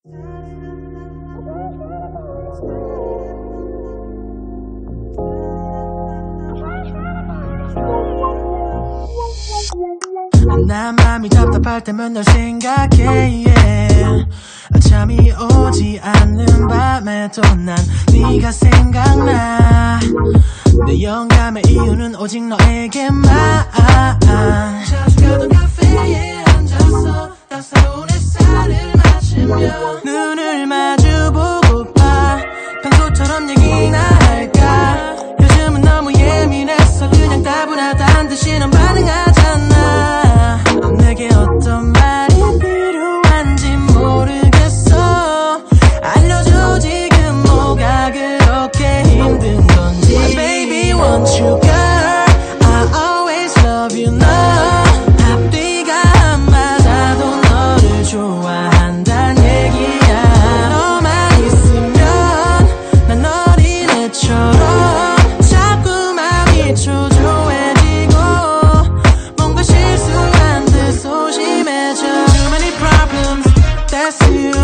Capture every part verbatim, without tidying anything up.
난 맘이 답답할 때면 널 생각해 yeah. 잠이 오지 않는 밤에도 난 네가 생각나. 내 영감의 이유는 오직 너에게만. 자주 가던 카페에 앉아서 따사로운 햇살을 마시며 눈을 마주보고파 평소처럼 얘기나 할까. 요즘은 너무 예민해서 그냥 따분하다는 듯이 넌 반응하잖아. 내게 어떤 말이 필요한지 모르겠어. 알려줘 지금 뭐가 그렇게 힘든 건지. Baby want you girl, I always love you no. 앞뒤가 안 맞아도 너를 좋아한단 얘기야. 너만 있으면 난 어린애처럼 자꾸 마음이 초조해지고 뭔가 실수한 듯 소심해져. Too many problems, that's you.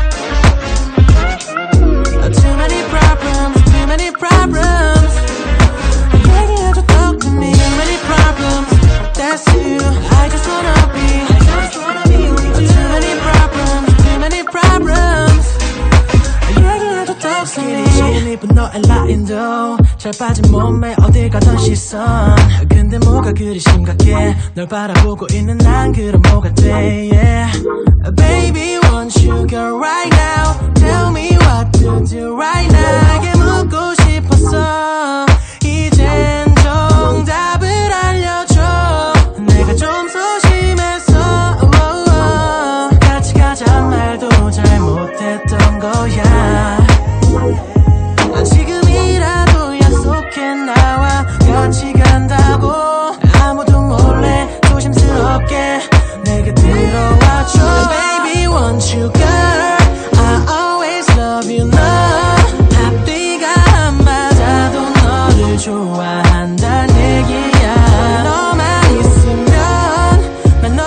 Too many problems, too many problems. 얘기해줘 talk to me. Too many problems, that's you. I just wanna be, I just wanna be with you. Too many problems, too many problems. 얘기해줘 talk to me. 지금 이쁜 너의 라인도 잘 빠진 몸에 어딜 가던 시선. 근데 뭐가 그리 심각해. 널 바라보고 있는 난 그럼 뭐가 돼 yeah. Baby want you girl right now. Tell me what to do right now. 내게 묻고 싶었어. 이젠 정답을 알려줘. 내가 좀 소심해서 oh, oh. 같이 가자 말도 잘못했던 거야. 난 지금이라도 약속해 나와 같이 간다고. 아무도 몰래 조심스럽게 내게 들어와줘. Baby want you girl, I always love you no. 앞뒤가 안 맞아도 너를 좋아한단 얘기야. 너만 있으면 난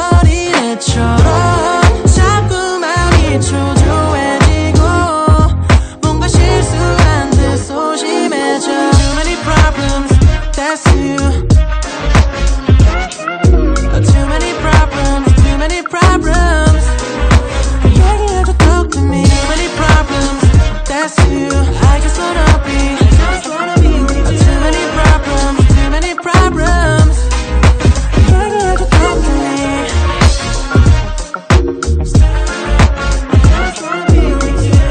어린애처럼 자꾸 마음이 초조해지고 뭔가 실수한 듯 소심해져. Too many problems, that's you. Too many problems, too many problems. 얘기해줘 talk to me. Too many problems, that's you. I just wanna be, I just wanna be with you. Too many problems, too many problems. 얘기해줘 talk to me. I just wanna be with you.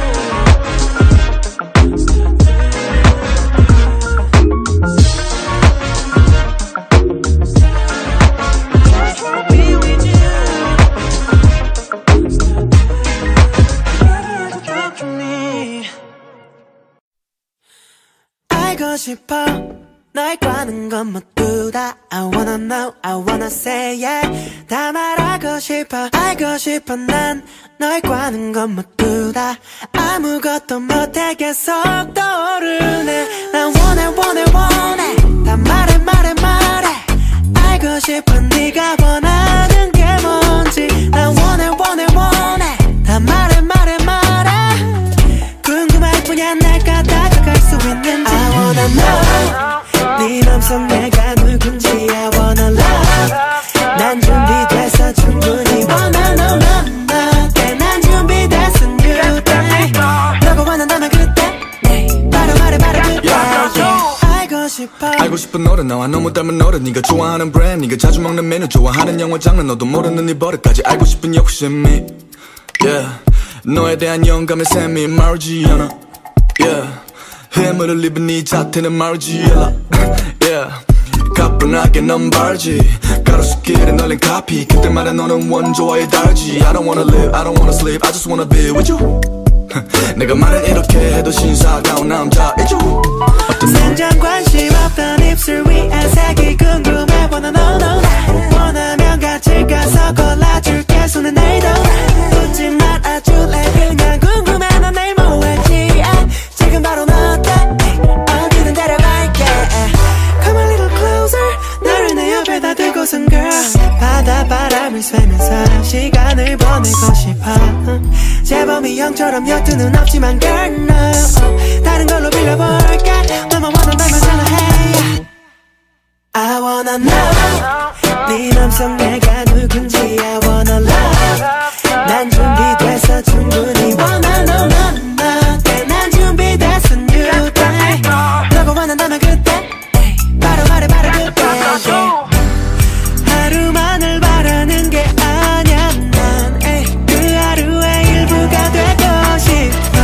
Just wanna be with you. 얘기해줘 talk to me. 알고 싶어 널 꽈는 건 모두 다 I wanna know, I wanna say yeah. 다 말하고 싶어 알고 싶어 난 널 꽈는 건 모두 다 아무것도 못해 계속 떠오르네. 난 원해 원해 원해 다 말해 말해 말해. 알고 싶어 네가 원하는 게 뭔지. 난 원해 원해 원해 다 말해 말해 말해. 궁금할 뿐이야 날까 다가갈 수 있는지. I wanna know 네 맘속 내가 누군지. I wanna love 난 준비돼서 충분히 wanna know no, no. 네, 난 준비됐어 new day. 너가 원한다면 그때 네, 바로 말해 말해 그때 yeah, yeah. 알고 싶어 알고 싶은 너를 나와 너무 닮은 너를. 네가 좋아하는 브랜드 네가 자주 먹는 메뉴 좋아하는 영화 장르 너도 모르는 네 버릇까지 알고 싶은 욕심이 yeah. 너에 대한 영감의 샘이 마르지 않아 yeah. 해물을 입은 네 자태는 마르지 않아 yeah. 가뿐하게 넌 발지 가로수길에 널린 카피 그때마다 너는 원조와의 달지. I don't wanna live, I don't wanna sleep, I just wanna be with you. 내가 말은 이렇게 해도 신사다운 남자이죠. 생전 관심 없던 입술 위에 색이 궁금해 wanna know no. 원하면 같이 가서 골라줄게 손에 내도 웃지 말아줄래 그냥 궁금해 넌 내일 뭐 할지 yeah. 지금 바로 너 어때 어디든 데려갈게 Come a little closer 너를 내 옆에다 두고선 girl 바다 바람을 쐬면서 시간을 보내고 싶어 제법 형처럼 여투는 없지만 girl no 다른 걸로 빌려볼게 너만 원한다면 전화해 I wanna know 네 맘속 내가 누군지 I wanna love 난 준비돼서 충분히 wanna know no, no. 난 준비됐어 new day 너가 원한다면 그때 바로 말해 바로 그때 하루만을 바라는 게 아냐 난 에이, 그 하루의 일부가 되고 싶어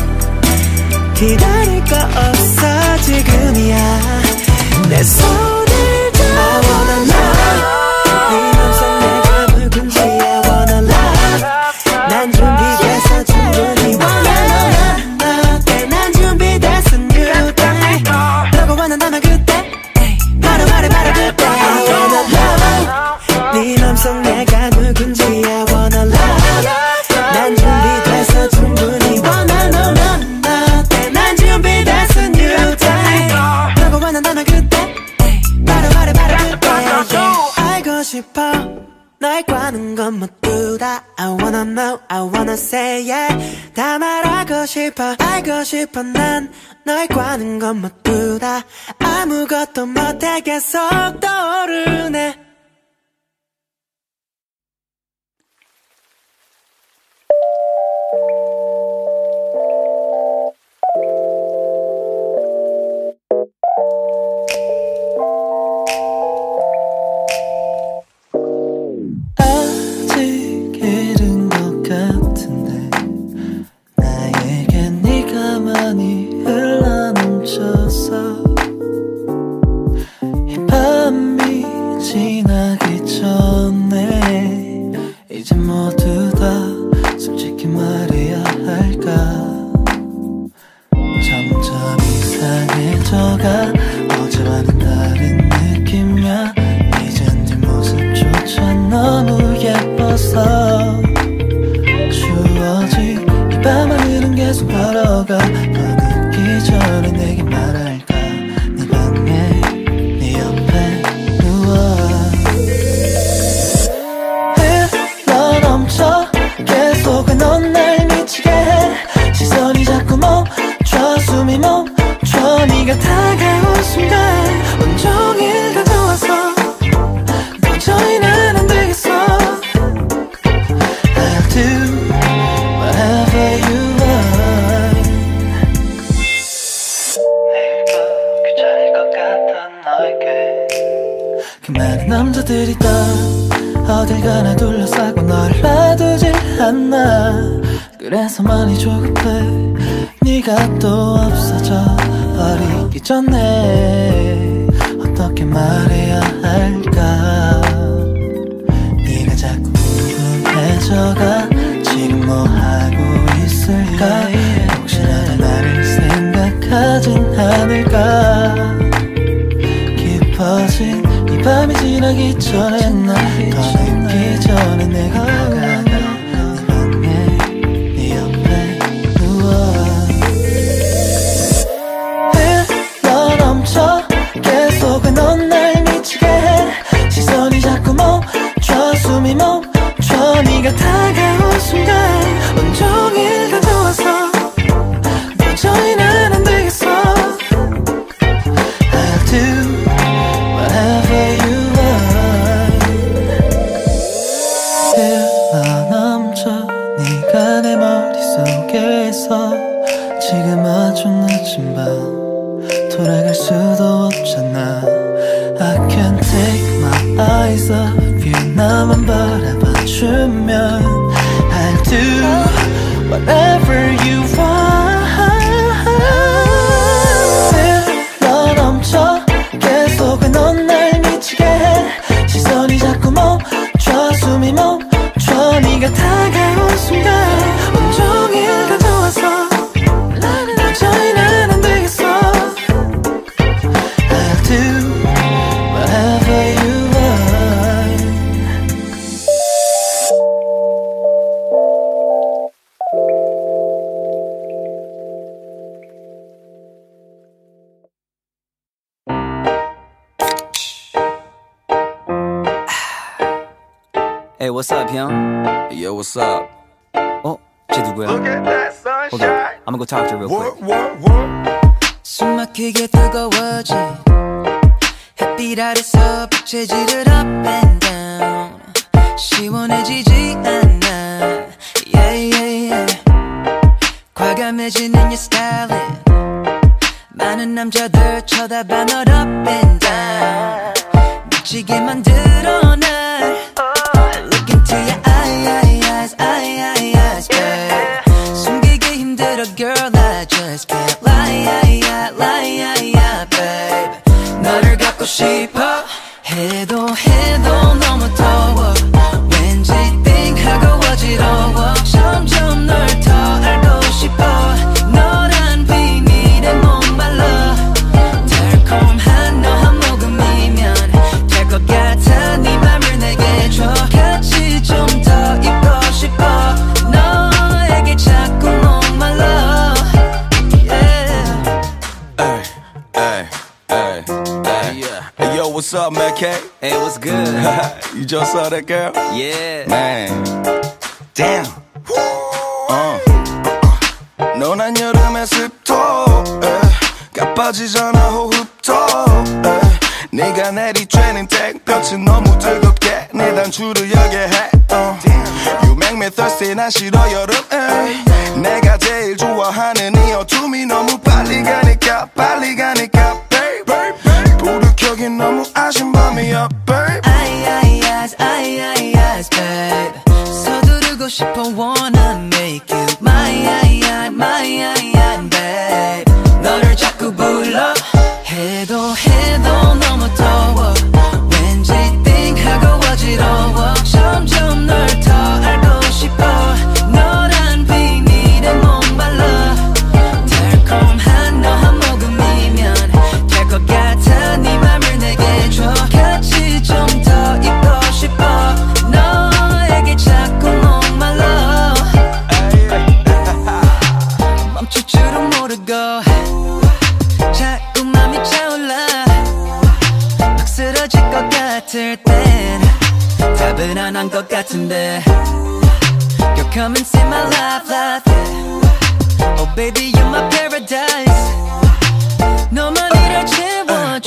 기다릴 거 없어 지금이야 내 손을 잡아 I wanna know 네 맘속 내가 누군지 I wanna love 난 준비돼서 충분히 wanna know 난 준비됐어 new day 너가 원한다면 그때 바로 말해 바로 그때 I wanna love 네 맘속 내가 누군지 I wanna love 난 준비돼서 충분히 wanna know 난 준비됐어 new day 너가 원한다면 그때 바로 말해 바로 그때 알고 싶어 널 과는 건 모두 다 I wanna know I wanna say yeah 다 말하고 싶어 알고 싶어 난 널 과는 건 모두 다 아무것도 못해 계속 떠오르네 아직 이른 것 같은데 나에게 네가 많이 흘러넘쳐서 이 밤이 지나기 전에 이제 모두 다 솔직히 말해야 할까 점점 이상해져가 어제와는 다른 느낌이야 이젠 네 모습조차 너무 예뻐서 추워진 이 밤하늘은 계속 걸어가 너 늦기 전에 내게 말할까 네 방에 네 옆에 누워 흘러넘쳐 계속 왜 넌 날 미치게 해 시선이 자꾸 멈춰 숨이 멈춰 네가 다가온 순간 온종일 다 좋아서 도저히 난 안 되겠어 I'll do whatever you want 내일도 괜찮을 것 같던 너에게 그 많은 남자들이 다 어딜 가나 둘러싸고 널 놔두질 않아 그래서 많이 조급해 네가 또 없어져 버리기 전에 어떻게 말해야 할까 네가 자꾸 궁금해져가 지금 뭐 하고 있을까 혹시라도 나를 생각하진 않을까 깊어진 이 밤이 지나기 전에 나 더 늦기 전에 내가 다가가 네 방에 네 옆에 누워 흘러넘쳐 계속 왜 넌 날 미치게 해 시선이 자꾸 멈춰 숨이 멈춰 네가 다가온 순간 온종일 다 좋아서 도저히 난 안 되겠어 I'll do whatever you want 흘러넘쳐 네가 내 머릿속에서 지금 아주 늦은 밤 돌아갈 수도 없잖아 I can't take my eyes off you 나만 바라봐주면 I'll do whatever you want 흘러넘쳐 계속 왜 넌 날 미치게 해 시선이 자꾸 멈춰 숨이 멈춰 네가 다가온 순간 온종일 다 좋아서 도저히 난 안 되겠어 I'll do whatever you want Hey, what's up, 형? Yo, what's up? 어? 쟤 누구야? Okay, I'm gonna go talk to her real quick. 숨 막히게 뜨거워진 햇빛 아래서 부채질을 up and down 시원해지지 않아 yeah, yeah, yeah. 과감해지는 your styling 많은 남자들 쳐다봐 널 up and down 미치게 만들어 날 Look into your eyes, eyes, eyes, babe 숨기기 힘들어 girl I just can't lie, lie, babe 너를 갖고 싶어 해도 해도 너무 더워 왠지 띵하고 어지러워 점점 널 더 알고 싶어 너란 비밀에 목말라 달콤한 너 한 모금이면 될 것 같아 네 맘을 내게 줘 같이 좀 더 있고 싶어 너에게 자꾸 목말라 yeah. Ay, ay, ay, ay. Yeah. Hey, yo, what's up, man, K? Hey, what's good? You just saw that girl? Yeah. Man, damn. Uh. 너난 여름의 습도 가빠지잖아 호흡도 네가 내리쬐는 땡볕은 너무 뜨겁게 네 단추를 열게 해 uh. You make me thirsty 난 싫어 여름 에이. 내가 제일 좋아하는 이 어둠이 너무 빨리 가니까 빨리 가니까 babe 불을 켜긴 너무 아쉬운 밤이야 babe Eyes, eyes, eyes, babe 서두르고 싶어 wanna make you my, my, babe 너를 자꾸 불러 해도 해도 너무 더워 왠지 띵하고 어지러워 점점 널 더 알고 싶어 너란 비밀에 목말라 달콤한 너 한 모금이면 될 것 같아 네 맘을 내게 줘 같이 좀 더 있고 싶어 너에게 자꾸 목말라 멈출 줄은 모르고 자꾸 맘이 차올라 막 쓰러질 것 같을 땐 답은 안 한 것 같은데 You're coming to my life, life yeah. Oh baby you're my paradise 너만 이를 채워줘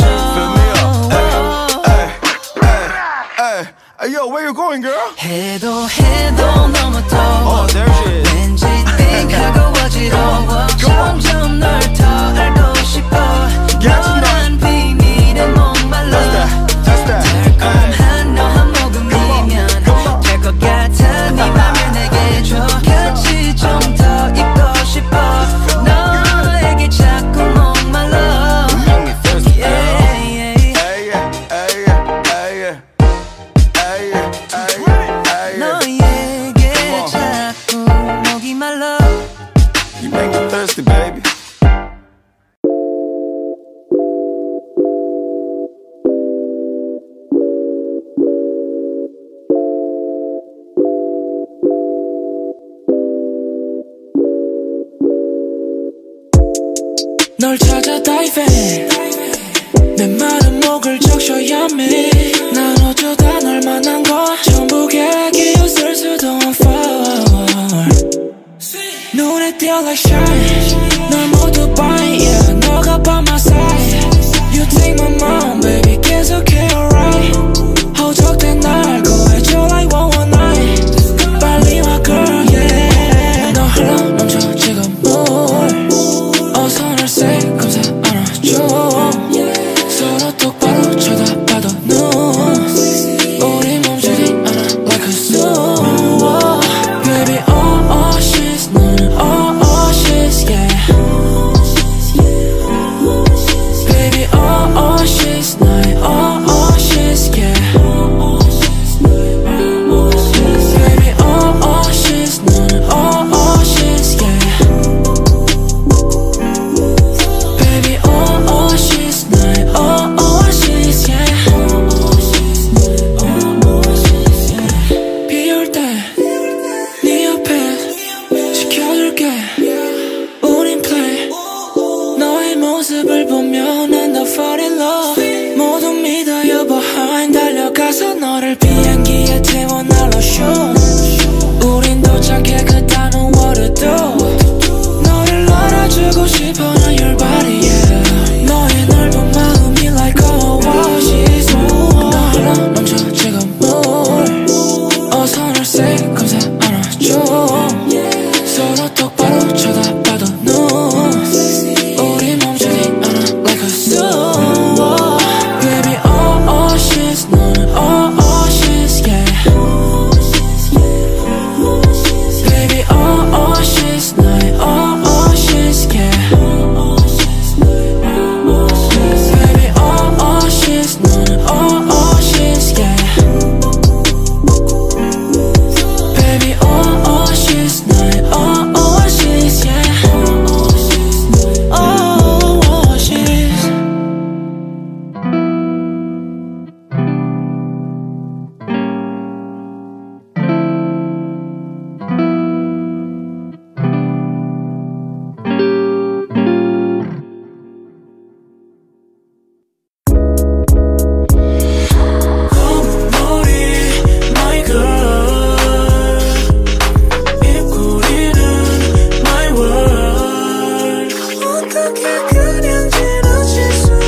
Hey, yo, where you going, girl? 해도 해도 너무 더워 Oh, there she is. 왠지 띵하고 어지러워 점점 널 더 알고 싶어 너란 비밀에 목말라 달콤한 너 한 모금이면 될 것 같아 네 맘을 내게 줘 같이 좀 더 있고 싶어 너에게 자꾸 목말라 yeah, yeah. 너에게 자꾸 목이 말라 You make me thirsty, baby. 널 찾아 다이빙 내 마른 목을 적셔야 해 난 어쩌다 널 만난 거 전부 계획이 웃을 수도 fall 눈에 띄어 like shine 널 모두 buy yeah 너가 by my side You take my mind baby 계속해 alright 허적된 날 구해줘 like one one nine 빨리 와 girl yeah 너 흘러 넘쳐 지금 뭘 어서 날 say 감사 안아줘 서로 똑바로 쳐다봐도 눈 우리 멈추지 않아 like a zoo Baby oh oh she's 너는 oh oh she's yeah Baby oh oh she's 너의 oh oh she's yeah Baby oh oh she's 너는 oh oh she's yeah Baby oh oh she's 너의 oh oh she's yeah 비올 때 네 옆에 지켜줄게 우린 play 너의 모습을 보며 난 더 fall in love 모두 믿어요 behind 달려가서 너를 비행기에 태워 날로 show 우린 도착해 그 단어 what to do 똑바로 쳐다봐도 no 우리 멈추지 않아 like a zoo Baby oh oh she's 너는 oh oh she's yeah Baby oh oh she's 너의 oh oh she's yeah Baby oh oh she's 너는 oh oh she's yeah Baby oh oh she's 너의 oh oh she's yeah Oh oh she's 검은 머리 my girl 입꼬리는 my world 어떻게 그냥 지나칠 수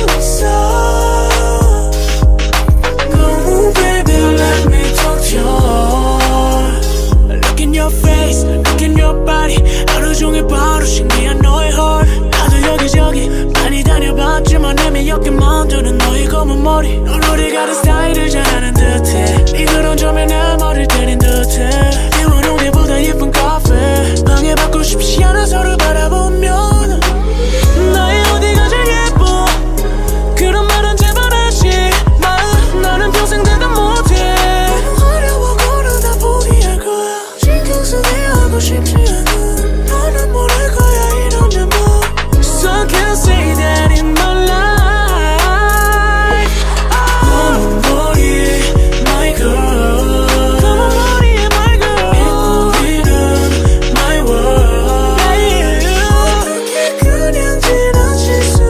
있어 Come on baby let me talk to you Look in your face, look in your body 하루 종일 바로 신기한 너의 heart 나도 여기저기 많이 다녀봤지만 애매하게 만드는 너의 검은 머리 넌 어디 가는 스타일을 잘 아는 듯해 이 그런 점에 내 머리를 때린 듯해 이원용 내보다 예쁜 카페 방해받고 싶지 않아 서로 바라보면 나의 어디가 제일 예뻐 그런 말은 제발 하지 마 나는 평생 대답 못해 어려워 걸어다 포기할 거야 신경 쓰게 하고 싶지 않아 너는 모를 거야 이러면 뭐 So I can't say that in my life 검은 머리 my girl 검은 머리 my girl 입꼬리는 my world 어떻게 그냥 지나칠 수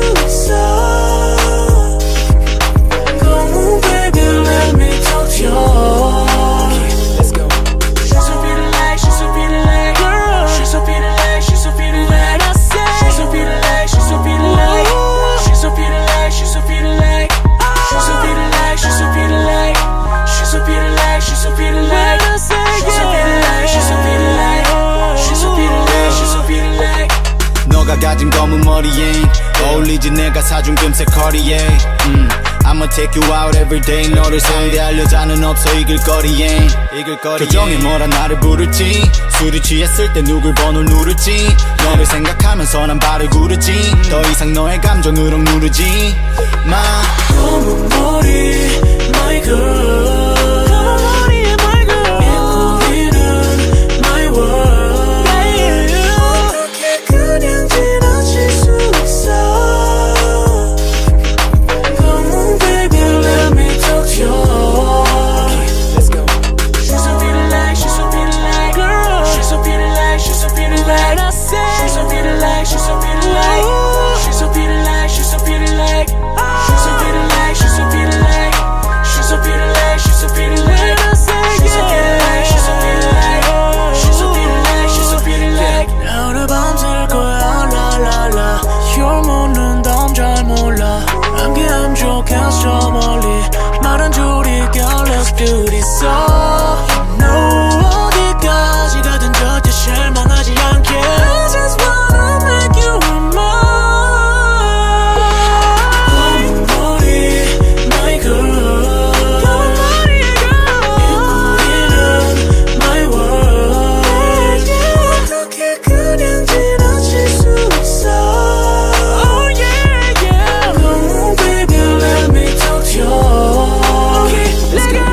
있어 Come on baby let me talk to you Let's go She's so pretty like she's so pretty like girl She's so pretty like she's so pretty like I say She's so pretty like she's so pretty like She's so pretty like she's so pretty like She's so pretty like she's so pretty like She's so pretty like she's so pretty like I say She's so pretty like she's so pretty like She's so pretty like she's so pretty like 너가 가진 검은 머리에 어울리지 내가 사준 금색 커리에 음, I'ma take you out every day 너를 상대할 여자는 없어 이길 거리에 이길 거리에 표정이 뭐라 나를 부를지 술이 취했을 때 누굴 번호 누를지 너를 생각하면서 난 발을 구르지 더 이상 너의 감정을 억누르지 마 검은 머리 my girl 검은 머리 my girl 입꼬리는 my world 어떻게 그냥 지나칠 수 있어 Come on baby let me talk to you Let's go She's so pretty like she's so pretty like girl She's so pretty like she's so pretty like I say She's so pretty like she's so pretty like She's so pretty like she's so pretty like She's so pretty like she's so pretty like She's so pretty like she's so pretty like I say She's so pretty like she's so pretty like She's so pretty like she's so pretty like 나 오늘 밤샐 거야 라라라 혈모는 넌 잘 몰라 함께하면 좋겠어 저 멀리 말은 줄이겨 Let's do this all You know 어디까지 가든 절대 실망하지 않게 I just wanna make you mine 검은 머리 my girl 검은 머리 girl 입꼬리는 my world 어떻게 그냥 지나칠 수 있어 Oh yeah yeah Come on baby let me talk to you Okay let's go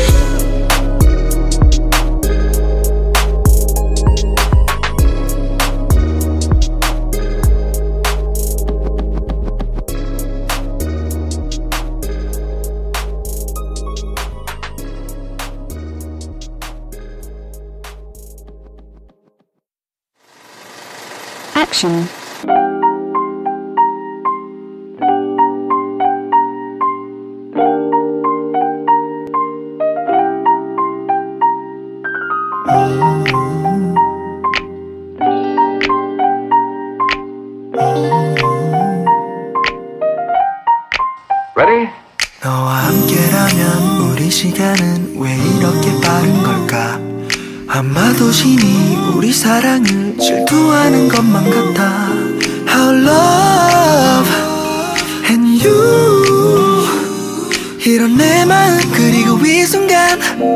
Action. Ready? 너와 함께라면 우리 시간은 왜 이렇게 빠른 걸까? 아마도 아마도 신이 우리 사랑을 질투하는 것만 같아. Our love and you 이런 내 마음 그리고 이 순간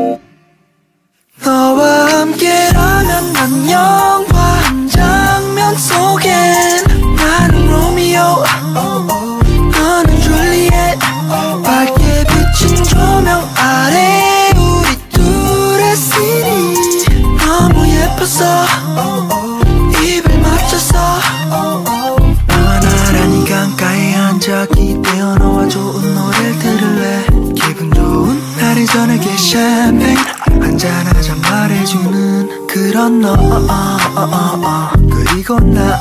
너와 함께라면 난 영화 한 장면 속엔 나는 로미오 너는 줄리엣 밝게 비친 조명 아래 우리 둘의 씬이 너무 예뻤어 입을 맞춰서 너와 나란히 강가에 앉아 기대어 너와 좋은 노래를 들을래. 기분 좋은 날의 저녁에 샴페인 한잔하자 말해주는 그런 너 그리고 나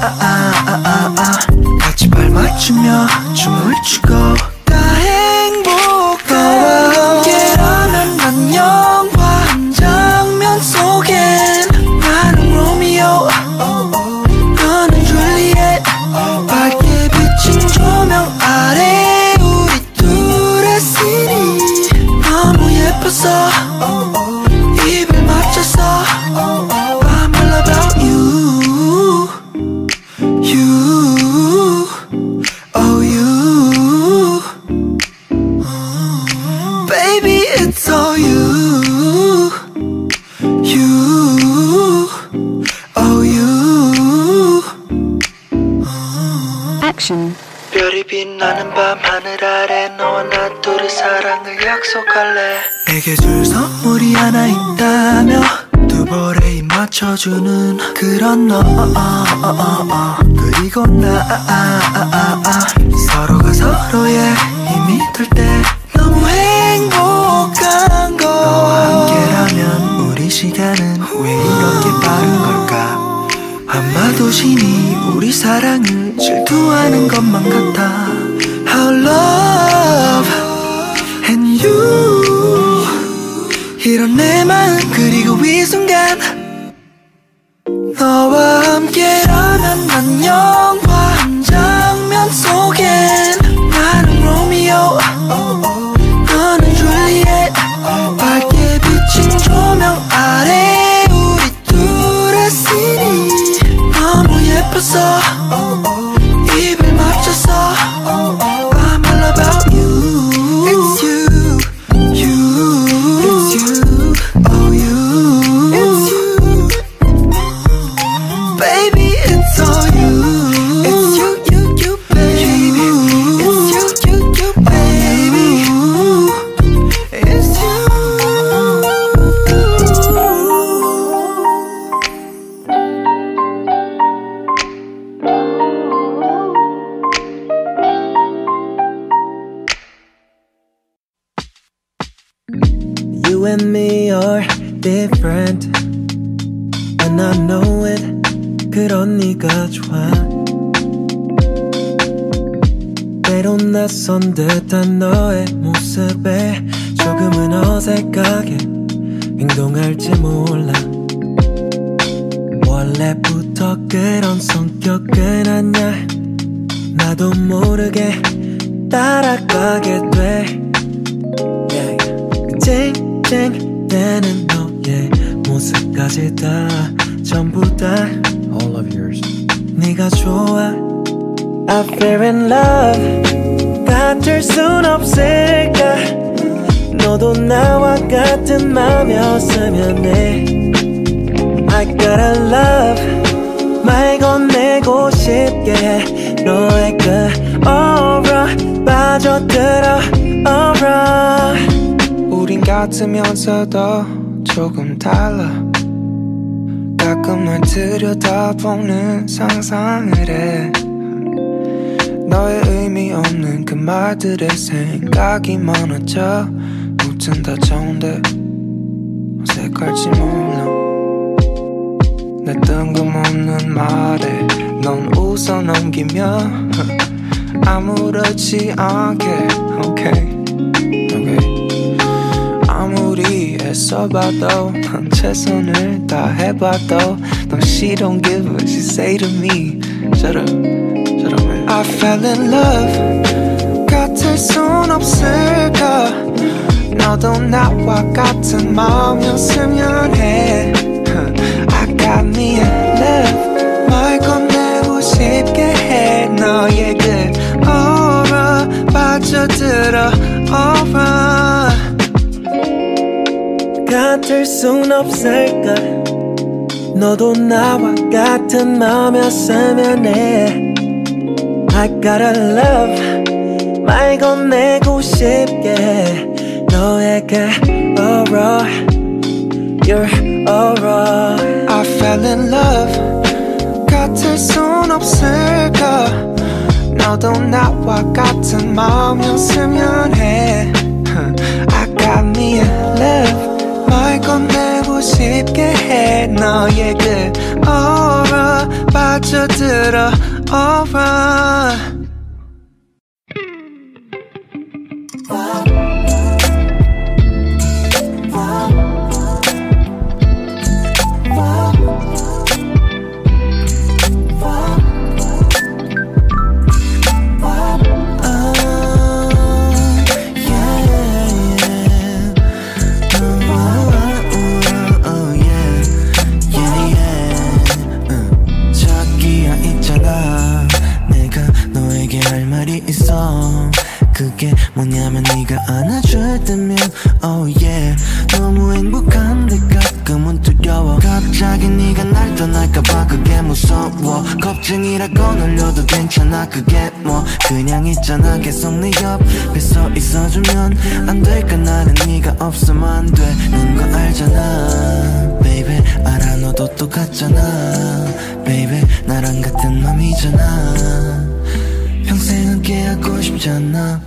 같이 발 맞추며 춤을 추고 다 행복해. 너와 함께라면 난 영화 한 장면 속엔 나는 로미오 너는 줄리엣 밝게 비친 조명 아래 우리 둘의 씬이 너무 예뻤어 입을 맞춰서 I'm all about you You Oh you Baby it's all you You Oh you Action. 별이 빛나는 밤 하늘 아래 너와 나 둘의 사랑을 약속할래. 내게 줄 선물이 하나 있다며 두 볼에 입 맞춰주는 그런 너 그리고 나 서로가 서로의 힘이 될 때 너무 행복한 걸. 너와 함께라면 우리 시간은 왜 이렇게 빠른 걸까. 아마도 신이 우리 사랑을 질투하는 것만 같아. Our love and you 이런 내 마음 그리고 이 순간 너와 함께라면 난 영화 한 장면 속엔 나는 로미오 너는 줄리엣 밝게 비친 조명 아래 우리 둘의 씬이 너무 예뻤어 입을 맞춰서 I'm all about you It's you You It's you Oh you It's you Baby it's all you It's you you you baby It's you you you baby It's you You and me are different And I know it 그런 네가 좋아 때론 낯선 듯한 너의 모습에 조금은 어색하게 행동할지 몰라 원래부터 그런 성격은 아냐 나도 모르게 따라가게 돼 yeah. 쨍쨍대는 너의 모습까지 다 전부 다 All of yours. 네가 좋아 I feel in love 같을 순 없을까 너도 나와 같은 맘이었으면 해 I gotta love 말 건네고 싶게 너의 그 aura 빠져들어 aura 우린 같으면서도 조금 달라 가끔 날 들여다보는 상상을 해 너의 의미 없는 그 말들에 생각이 많아져 무튼 다 좋은데 어색할지 몰라 내 뜬금없는 말에 넌 웃어 넘기며 아무렇지 않게 okay, okay. 아무리 애써봐도 난 최선을 다해봐도 No she don't give a she say to me Shut up, shut up man I fell in love 같을 순 없을까 너도 나와 같은 마음이었으면 해 got me in love. 말 건네고 싶게 해 너의 그 aura 빠져들어 aura. 같을 순 없을까 너도 나와 같은 마음이었으면 해. I gotta love 말 건네고 싶게 해 너의 그 aura Your aura. I fell in love 같을 순 없을까 너도 나와 같은 마음이었으면 해. I got me in love 말 건네고 싶게 해 너의 그 aura 빠져들어 aura. 그게 뭐냐면 네가 안아줄 때면 oh yeah 너무 행복한데 가끔은 두려워. 갑자기 네가 날 떠날까봐 그게 무서워. 걱정이라고 놀려도 괜찮아 그게 뭐 그냥 있잖아 계속 내 옆에 서 있어주면 안 될까. 나는 네가 없으면 안 되는 거 알잖아 baby. 알아 너도 똑같잖아 baby. 나랑 같은 맘이잖아 평생 함께하고 싶잖아.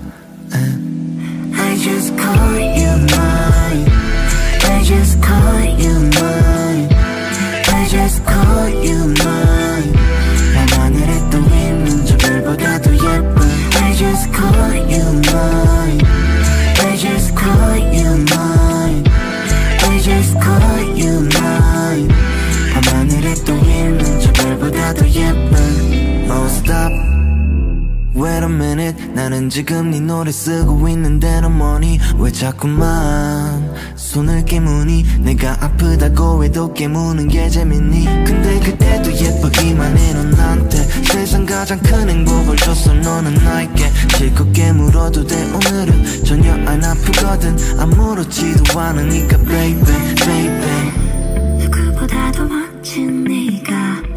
I just call you mine. I just call you mine. I just call you mine. 밤하늘에 떠 있는 저 별보다도 예쁜. I just call you mine. I just call you mine. I just call you mine. 밤하늘에 떠 있는 저 별보다도 예쁜. Oh stop Wait a minute 나는 지금 네 노래 쓰고 있는데 너 뭐니 왜 자꾸만 손을 깨무니. 내가 아프다고 해도 깨무는 게 재밌니. 근데 그때도 예쁘기만 해 넌 나한테 세상 가장 큰 행복을 줬어 너는 나에게. 실컷 깨물어도 돼 오늘은 전혀 안 아프거든 아무렇지도 않으니까 baby baby. 누구보다도 멋진 네가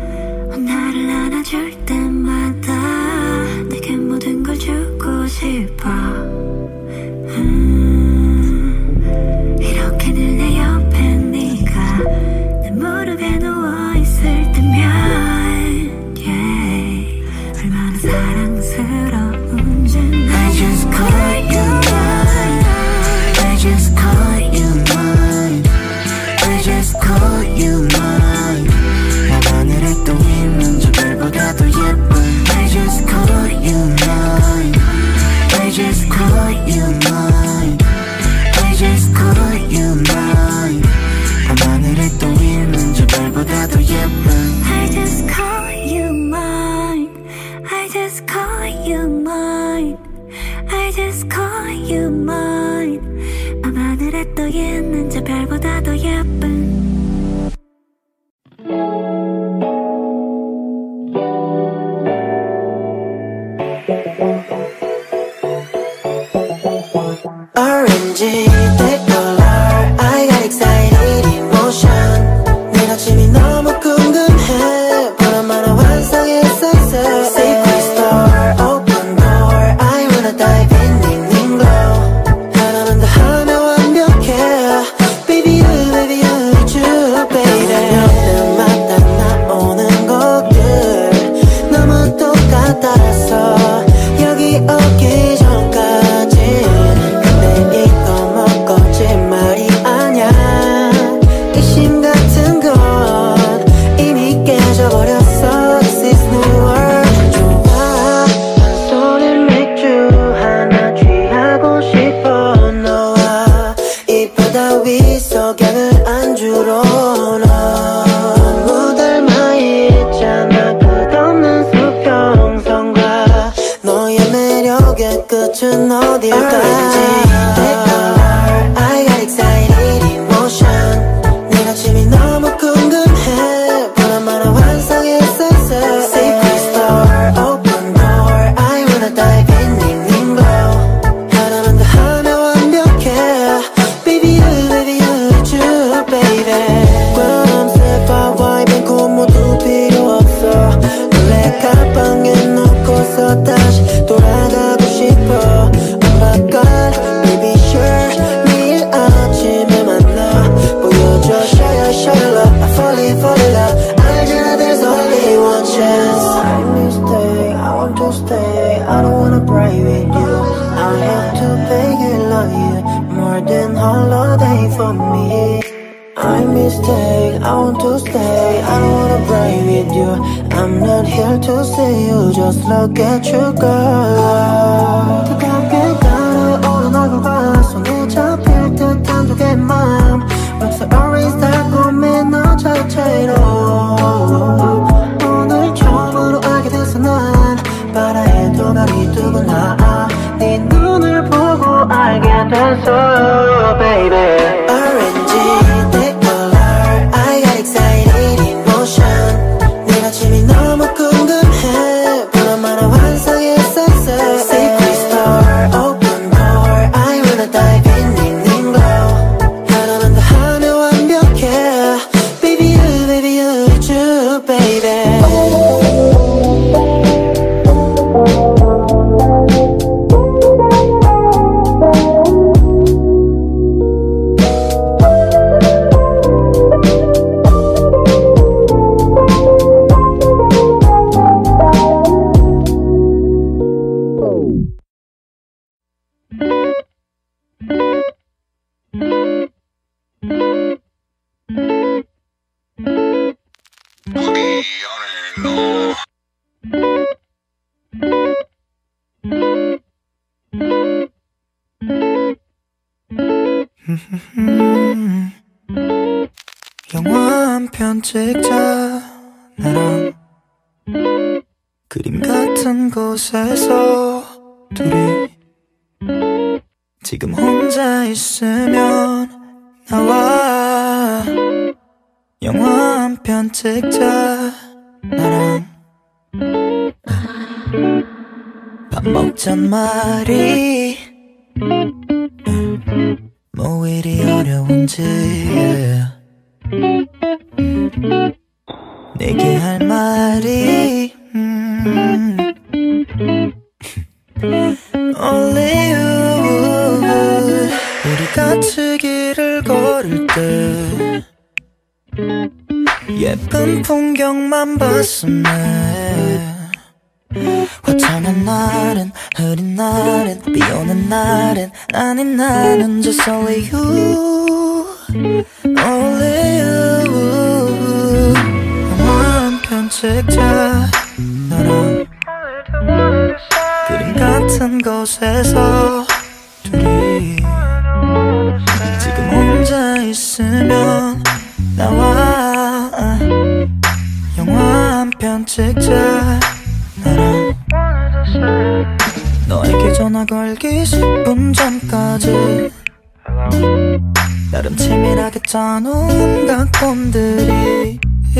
나를 안아줄 때마다 내게 모든 걸 주고 싶어. 음, 이렇게 늘 내 옆에 네가 내 무릎에 누워있을 때면 yeah, 얼마나 사랑스러운지. I just call you mine. I just call you mine. I just call you mine. 밤하늘에 떠 있는 저 별보다도 예쁜. I just call you mine. I just call you mine. I just call you mine. 밤하늘에 떠 있는 저 별보다도 예쁜. I just call you mine. I just call you mine. I just call you mine. 밤하늘에 떠 있는 저 별보다도 예쁜. 오렌지 내 color I got excited emotion. 내일 아침이 너무 궁금해 보나마나 환상했었어. Secret store open door I wanna dive in evening glow. 하나만 더 하면 완벽해 baby you baby you to stay. I don't wanna break with you. I'm not here to see you. Just look at you, girl. 뜨겁게 달아오른 얼굴과 손에 잡힐 듯한 두 개의 맘. 벌써 always 달고 맨 너 자체로 오늘 처음으로 알게 돼서 난 바다에 두 가리 두고 나 네 눈을 보고 알게 됐어, baby. 오렌지 내 color, I got excited emotion. 내 아침이 너무 궁금해. 보나마나 환상의 sunset. Secret store, open door. I wanna dive in, 닝닝 glow. 하나만 더 하면 완벽해. Baby you, baby you, it's you, baby. 영화 한 편 찍자 나랑 그림 같은 곳에서 둘이 지금 혼자 있으면 나와 영화 한 편 찍자 나랑 밥 먹잔 말이 뭐 이리 어려운지 내게 할 말이 음. Only you. 우리 같이 길을 걸을 때 예쁜 풍경만 봤으면 화창한 날은 흐린 날은 비 오는 날은 아닌 나는 just only you. Only you. 영화 한 편 찍자 너랑 그림 같은 곳에서 둘이 지금 혼자 있으면 나와 영화 한 편 찍자 나랑 너에게 전화 걸기 십 분 전까지 나름 치밀하게 짜놓은 온갖 꼼들이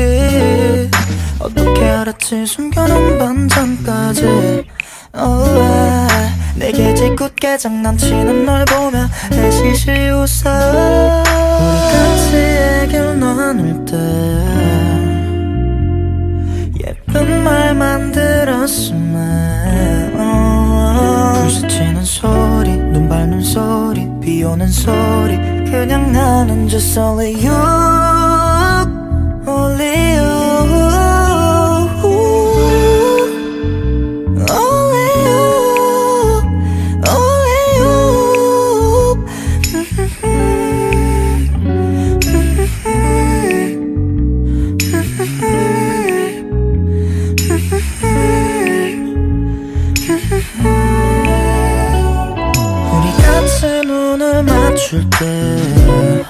어떻게 알았지 숨겨놓은 반전까지 oh, 내게 짓궂게 장난치는 널 보며 애시시 웃어 우리 같이 얘기를 나눌 때 예쁜 말만 들었으면 oh, 불 스치는 소리 눈 밟는 소리 비 오는 소리 그냥 나는 just only you only you 맞출 때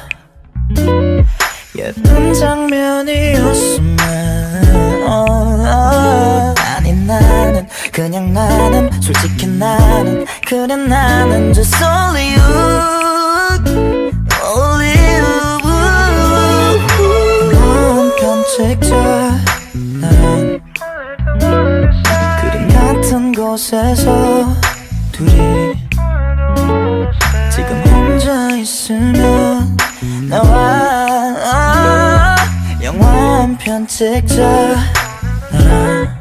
예쁜 장면이었으면 oh, oh. 아닌 나는 그냥 나는 솔직히 나는 그래 나는 just only you only you 한 편 찍자 나랑 그림 같은 곳에서 둘이 지금 혼자 있으면 나와 영화 한 편 찍자 나랑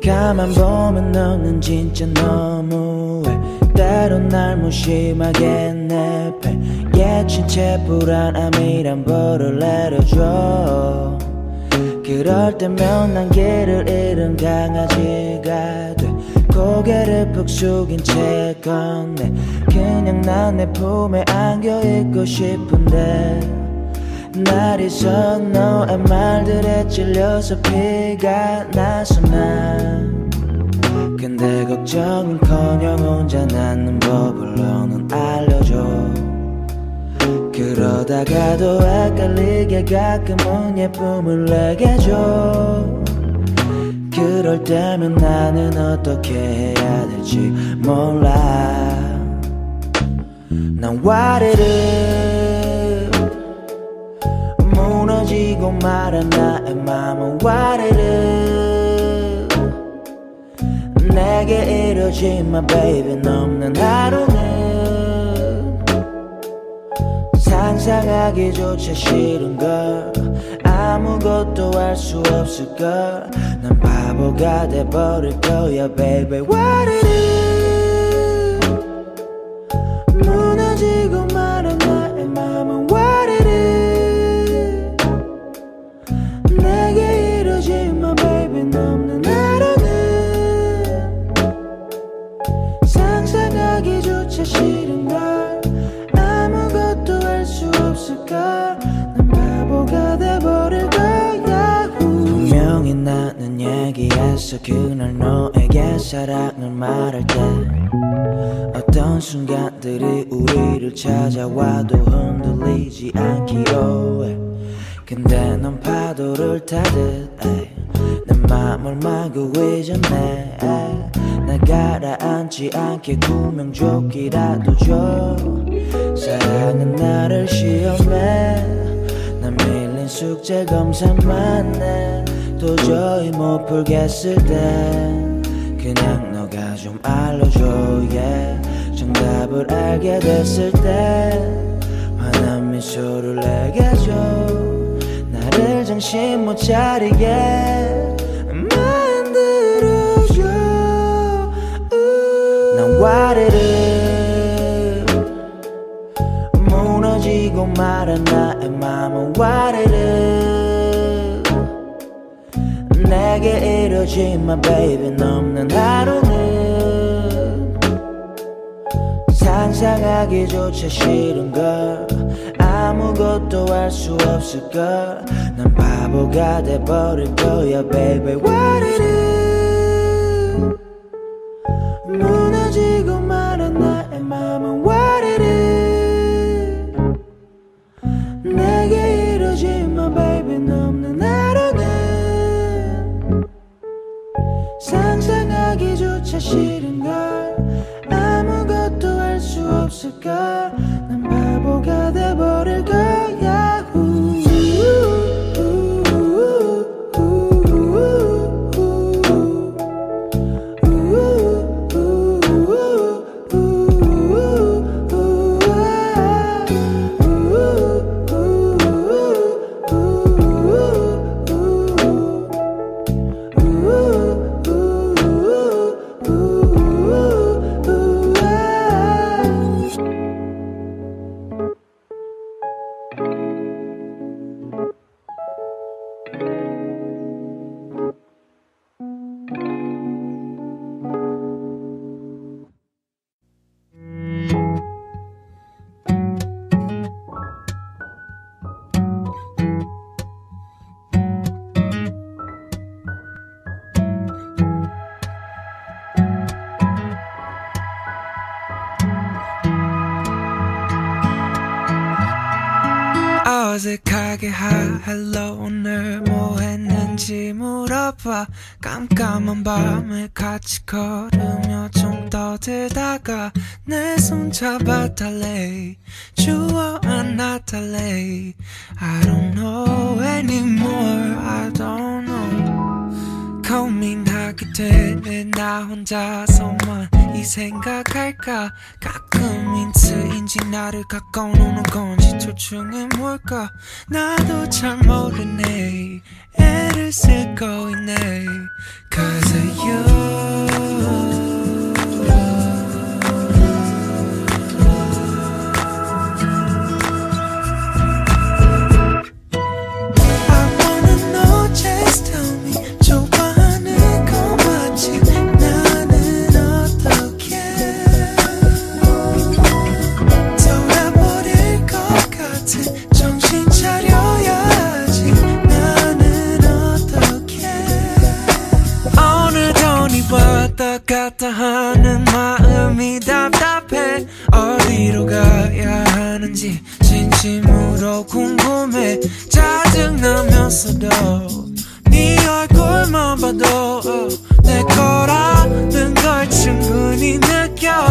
가만 보면 너는 진짜 너무해. 때론 날 무심하게 내패. 예친 채 불안함이란 벌을 내려줘. 그럴 때면 난 길을 잃은 강아지가 돼. 고개를 푹 숙인 채 건네. 그냥 난 내 품에 안겨있고 싶은데 날이 서 너의 말들에 찔려서 피가 나서 난 근데 걱정은커녕 혼자 낳는 법을 너는 알려줘. 그러다가도 헷갈리게 가끔은 예쁨을 내게 줘. 그럴 때면 나는 어떻게 해야 될지 몰라. 난 와르르 무너지고 말아. 나의 맘은 와르르 내게 이러지 마 baby. 넘는 하루는 상상하기조차 싫은 걸. 아무것도 할 수 없을 걸. 난 바보가 돼버릴 거야 baby. 와르르 무너지고 말아. 나의 맘은 와르르 내게 이러지 마 baby. 넘는 하루는 상상하기조차 싫은 걸. 아무것도 할 수 없을 걸. 난 바보가 돼버릴 거야. 분명히 나는 얘기했어. 그날 너에게 사랑을 말할 때 어떤 순간들이 우리를 찾아와도 흔들리지 않기로 해. 근데 넌 파도를 타듯 에이, 내 맘을 막고 이전에 날 가라앉지 않게 구명조끼라도 줘. 사랑은 나를 시험해. 난 밀린 숙제 검사만 해. 도저히 못 풀겠을 땐 그냥 너가 좀 알려줘 yeah. 정답을 알게 됐을 땐 환한 미소를 내게 줘. 나를 정신 못 차리게 만들어줘. 난 와르르 무너지고 말아. 나의 맘은 와르르 내게 이러지 마 baby. 넘는 하루는 상상하기조차 싫은 걸. 아무것도 할 수 없을 걸. 난 바보가 돼버릴 거야 baby. 와르르 무너지고 말아. 나의 맘은 와르르 내게 이러지 마 baby. 넘는 하루는 상상하기조차 싫은 걸. 아무것도 할 수 없을 걸. 난 바보가 돼버릴 거야. 어색하게 hello 오늘 뭐 했는지 물어봐. 깜깜한 밤에 같이 걸으며 좀 떠들다가 내 손 잡아달래. 주워 안아달래. I don't know anymore. I don't know. 고민하게 되네 나 혼자서만. 이 생각할까 가끔 힌트인지 나를 가까워오는 건지 둘 중에 뭘까 나도 잘 모르네 애를 쓰고 있네 Cause of you 갔다 하는 마음이 답답해 어디로 가야 하는지 진심으로 궁금해 짜증나면서도 네 얼굴만 봐도 내 거라는 걸 충분히 느껴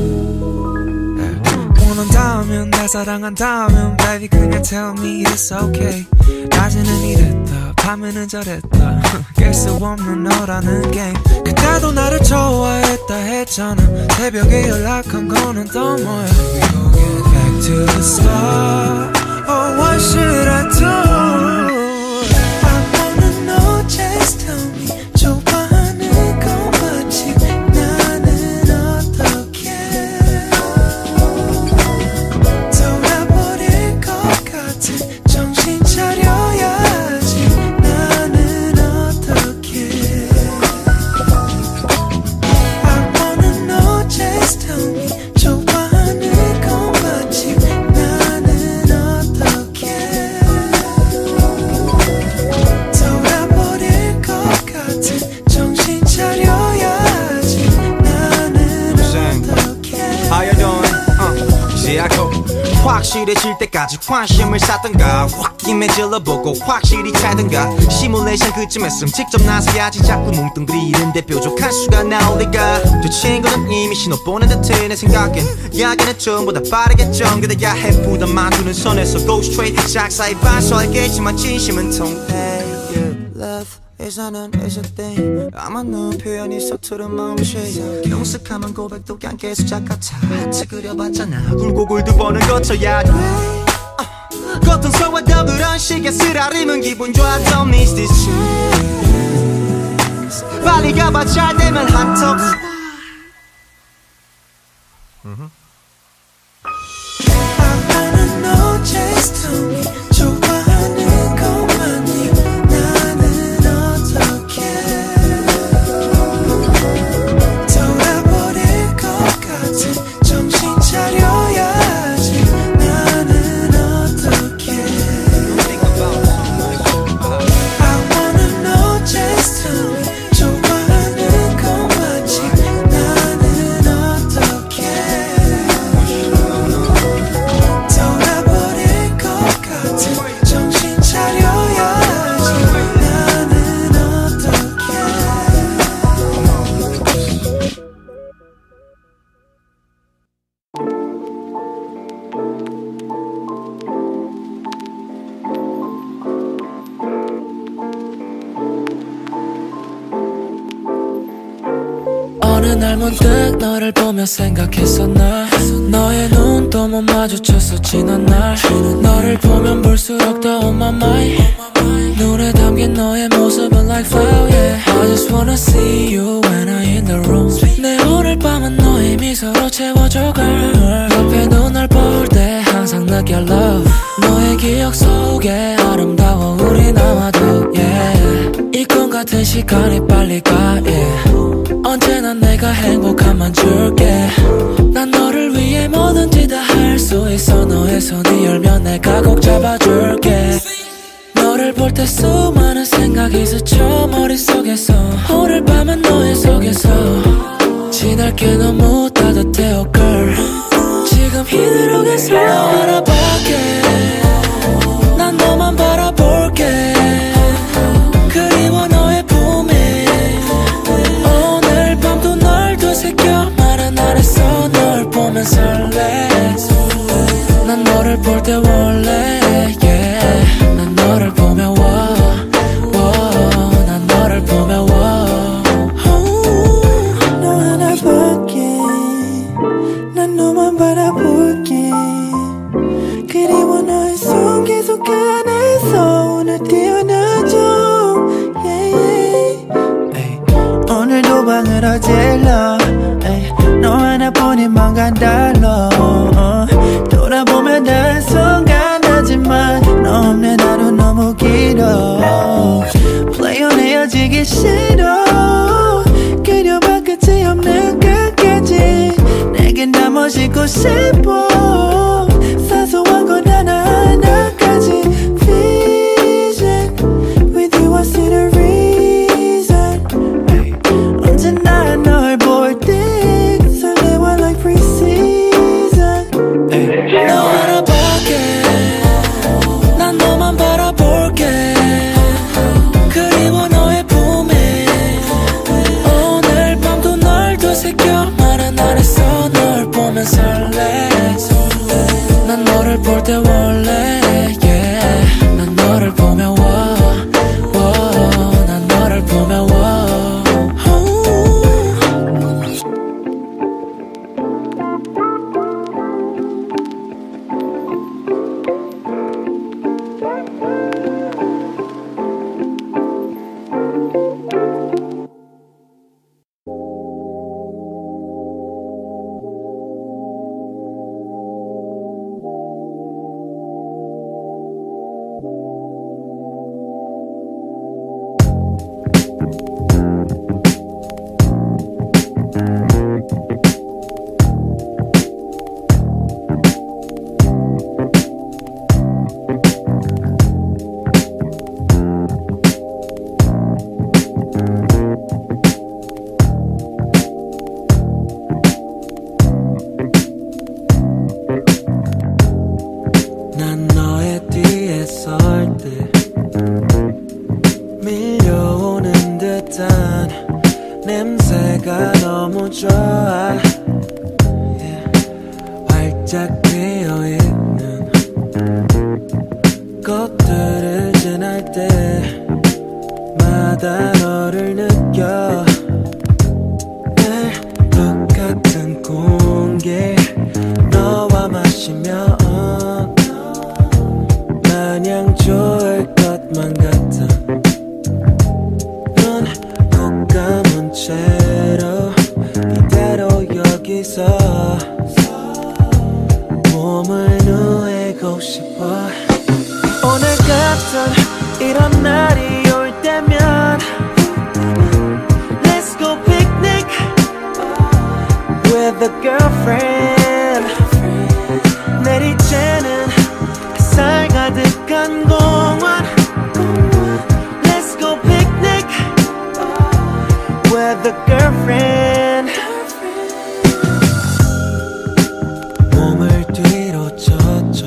원한다면 날 사랑한다면 baby 그냥 tell me it's okay 낮에는 이랬다 밤에는 저랬다 깰 수 없는 너라는 게임 그때도 나를 좋아했다 했잖아 새벽에 연락한 거는 또 뭐야 Back to the start Oh what should I do I wanna know just tell me 좋아하는 거 맞지 나는 어떻게 돌아버릴 것 같은 정신 차려야지 나는 어떻게 I wanna know just tell me 좋아하는 거 맞지 나는 어떻게 돌아버릴 것 같은 정신 차려야지 나는 어떻게 How you doing? Uh, 이제 알고 확실해질 때까지 관심을 쌓던가 홧김에 질러보고 확실히 찾던가 시뮬레이션 그쯤했음 직접 나서야지 자꾸 뭉뚱그리는데 뾰족한 수가 나올리가 저 친구는 이미 신호 보낸 듯해 내 생각엔 야근은 전보다 빠르게 전개돼야 해 부담만 두는 선에서 go straight 작사의 반서 알겠지만 진심은 통해 yeah, love 예전은 is a thing 아마 넌 표현이 서투른 마음씨 경숙하면 고백도 그냥 계속 작같아 하트 그려봤잖아 굴고 굴두 번은 거쳐야 돼 uh, 겉은 서와도 그런 식의 쓰라림은 기분 좋아 Don't miss this chance 빨리 가봐 잘 되면 한턱 I wanna know just tell me 좋아하는 거 맞니 나는 어떻게 돌아버릴 것 같은 정신 차려야지 나는 어떻게 I wanna know just tell me 좋아하는 거 맞지 나는 어떻게 돌아버릴 것 같은 정신 차려야지 나는 어떻게 어느 날 문득 너를 보며 생각했었나 너의 눈도 못 마주쳤어 지난 날 너를 보면 볼수록 더 on my mind 눈에 담긴 너의 모습은 like flower yeah. I just wanna see you when I'm in the room 내 오늘 밤은 너의 미소로 채워줘 girl 옆에 눈을 볼 때 항상 느껴 love 너의 기억 속에 아름다워 우리 남아도 yeah. 이 꿈 같은 시간이 빨리 가 yeah. 언제나 내가 행복함만 줄게 난 너를 위해 뭐든지 다 할 수 있어 너의 손이 열면 내가 꼭 잡아줄게 너를 볼 때 수많은 생각이 스쳐 머릿속에서 오늘 밤은 너의 속에서 지날게 너무 따뜻해 oh girl 지금 휘두르겠어 알아볼게 난 너만 바라볼게 그리워 너의 품에 오늘 밤도 널 되새겨 말은 안 했어 널 보면 설레 난 너를 볼 때 원래 yeah. 난 너를 보며 wow, wow. 난 너를 보며 wow. 너 하나밖에 난 너만 바라볼게 그리워 너의 손 계속 안에서 오늘 태어나줘 yeah, yeah. Ay, 오늘도 방을 어질러 너 하나뿐인 멍한 달러 어, 돌아보면 단 순간 하지만 너 없는 하루 너무 길어 Play on 헤어지기 싫어 그려봐 끝이 없는 끝까지 내겐 다 멋있고 싶어 사소한 건 하나하나까지 Vision With you I see the reason 언제나 널 볼 때 설레와 like pre-season 너 알아볼게 난 너만 바라볼게 그리워 너의 품에 오늘 밤도 널 되새겨 말은 안 했어 널 보면 설레 난 너를 볼 때 원래 yeah. 난 너를 보면 wow, wow. 난 너를 보면 wow. 난 너의 뒤에 설 때 밀려오는 듯한 냄새가 너무 좋아 yeah. 활짝 피어있는 꽃들을 지날 때마다 너를 느껴 늘 똑같은 공기 너와 마시면 마냥 좋을 것만 같아 눈 꼭 감은 채로 이대로 여기서 몸을 누이고 싶어 오늘 같은 이런 날이 올 때면 Let's go picnic with a girlfriend 내리쬐는 햇살 가득한 공원 Let's go picnic with a girlfriend 몸을 뒤로 젖혀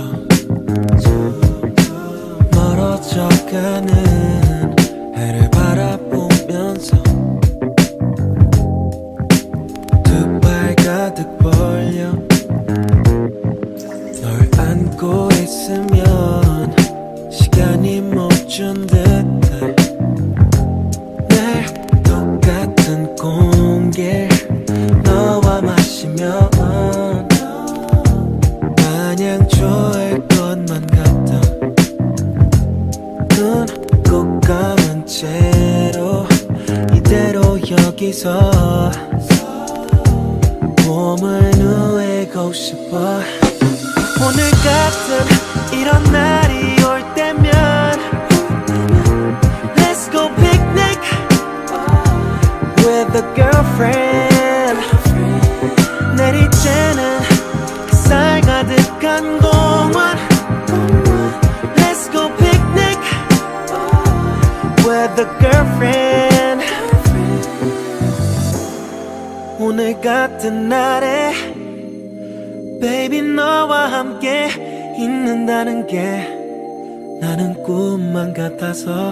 멀어져가는 해를 바라보면서 두 팔 가득 벌려 널 안고 있으면 시간이 멈춘 듯해 늘 똑같은 공기 너와 마시면 마냥 좋을 것만 같아 눈 꼭 감은 채로 이대로 여기서 몸을 누이고 싶어 오늘 같은 이런 날이 올 때면 Let's go picnic with a girlfriend 내리쬐는 햇살 가득한 공원 Let's go picnic with a girlfriend 오늘 같은 날에 Baby 너와 함께 있는다는 게 나는 꿈만 같아서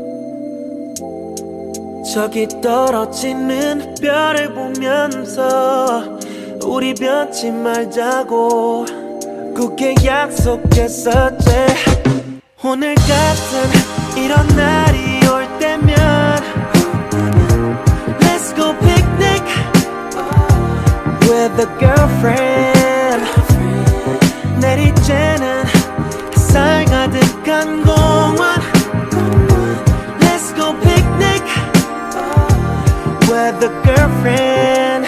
저기 떨어지는 별을 보면서 우리 변치 말자고 굳게 약속했었지 오늘 같은 이런 날이 올 때면 Let's go picnic with a girlfriend 내일 이제는 햇살 가득한 공원 Let's go picnic with a girlfriend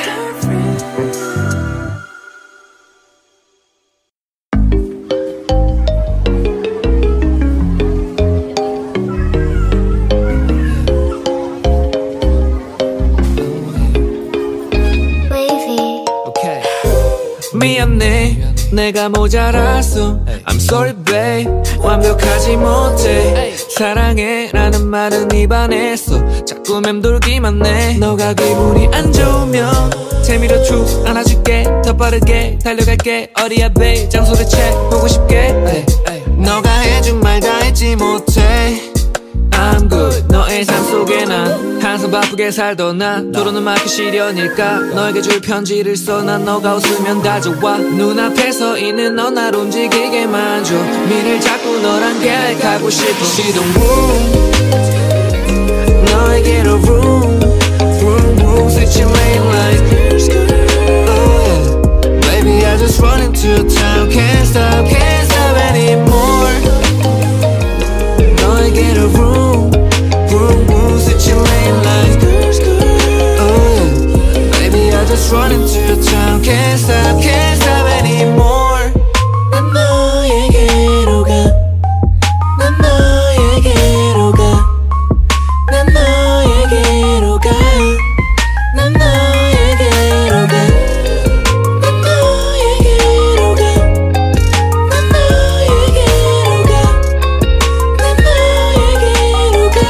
미안해 내가 모자랐어 I'm sorry babe 완벽하지 못해 사랑해 라는 말은 입안에서 자꾸 맴돌기만 해 너가 기분이 안 좋으면 재미로 툭 안아줄게 더 빠르게 달려갈게 어디야 babe 장소를 채 보고 싶게 에이, 에이. 너가 해준 말 다 했지 못해 I'm good 너의 삶 속에 난 항상 바쁘게 살던 나 도로는 마크 시련일까 너에게 줄 편지를 써 난 너가 웃으면 다 좋아 눈앞에 서 있는 너 날 움직이게만 줘 미래를 자꾸 너랑 계획하고 싶어 She don't room 너에게로 room room room switching lane like oh yeah Baby I just run into town Can't stop can't stop anymore 너에게로 room Room, room, switching lane like oh yeah Baby I just run into your town Can't stop, can't stop anymore 난 너에게로 가 난 너에게로 가 난 너에게로 가 난 너에게로 가 난 너에게로 가 난 너에게로 가 난 너에게로 가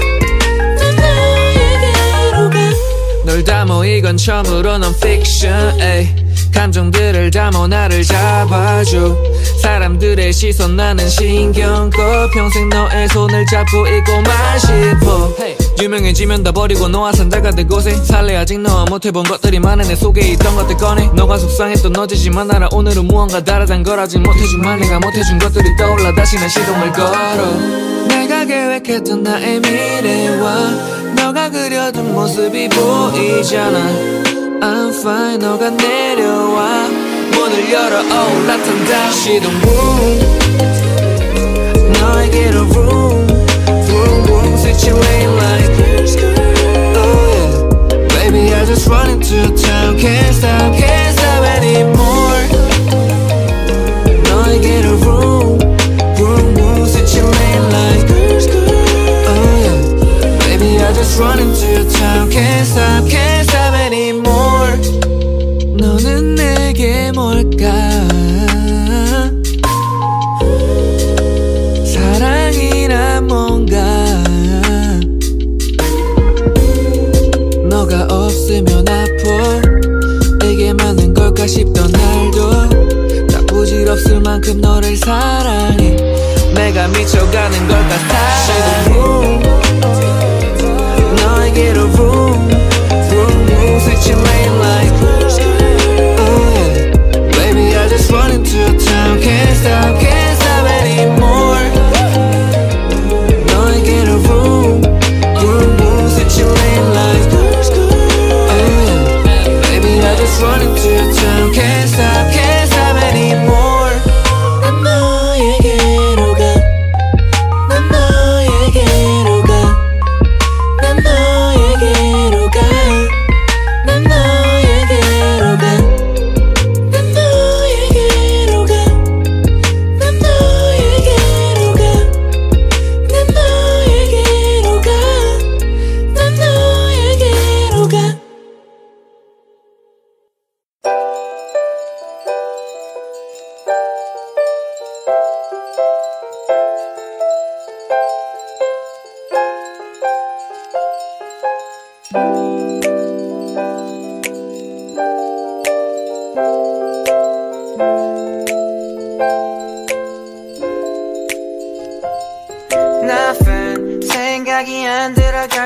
널 담어 이건 처음으로 넌 픽션 에이. 감정들을 담어 나를 잡아줘 사람들의 시선 나는 신경 꺼 평생 너의 손을 잡고 있고만 싶어 hey. 유명해지면 다 버리고 너와 산다가 될 곳에 살래 아직 너와 못해본 것들이 많아 내 속에 있던 것들 꺼내 너가 속상했던 어제지만 나라 오늘은 무언가 다르단 걸 아직 못해준 말 내가 못해준 것들이 떠올라 다시 난 시동을 걸어 내가 계획했던 나의 미래와 너가 그려둔 모습이 보이잖아 I'm fine 너가 내려와 문을 열어 oh 나탄다 She don't room 너에게로 room room room switching lane like oh yeah Baby I just run into town Can't stop can't stop anymore 너에게로 room room room switching lane like oh yeah Baby I just run into town Can't stop can't stop anymore 너는 내게 뭘까 사랑이란 뭔가 너가 없으면 아파 이게 맞는 걸까 싶던 날도 다 부질없을 만큼 너를 사랑해 내가 미쳐가는 것 같아 너에게로 room room room switching lane like I just run into town Can't stop, can't stop anymore 너에게로 room room room switching lane like oh yeah Baby I just run into town Can't stop, can't stop anymore 난 너에게로 가 난 너에게로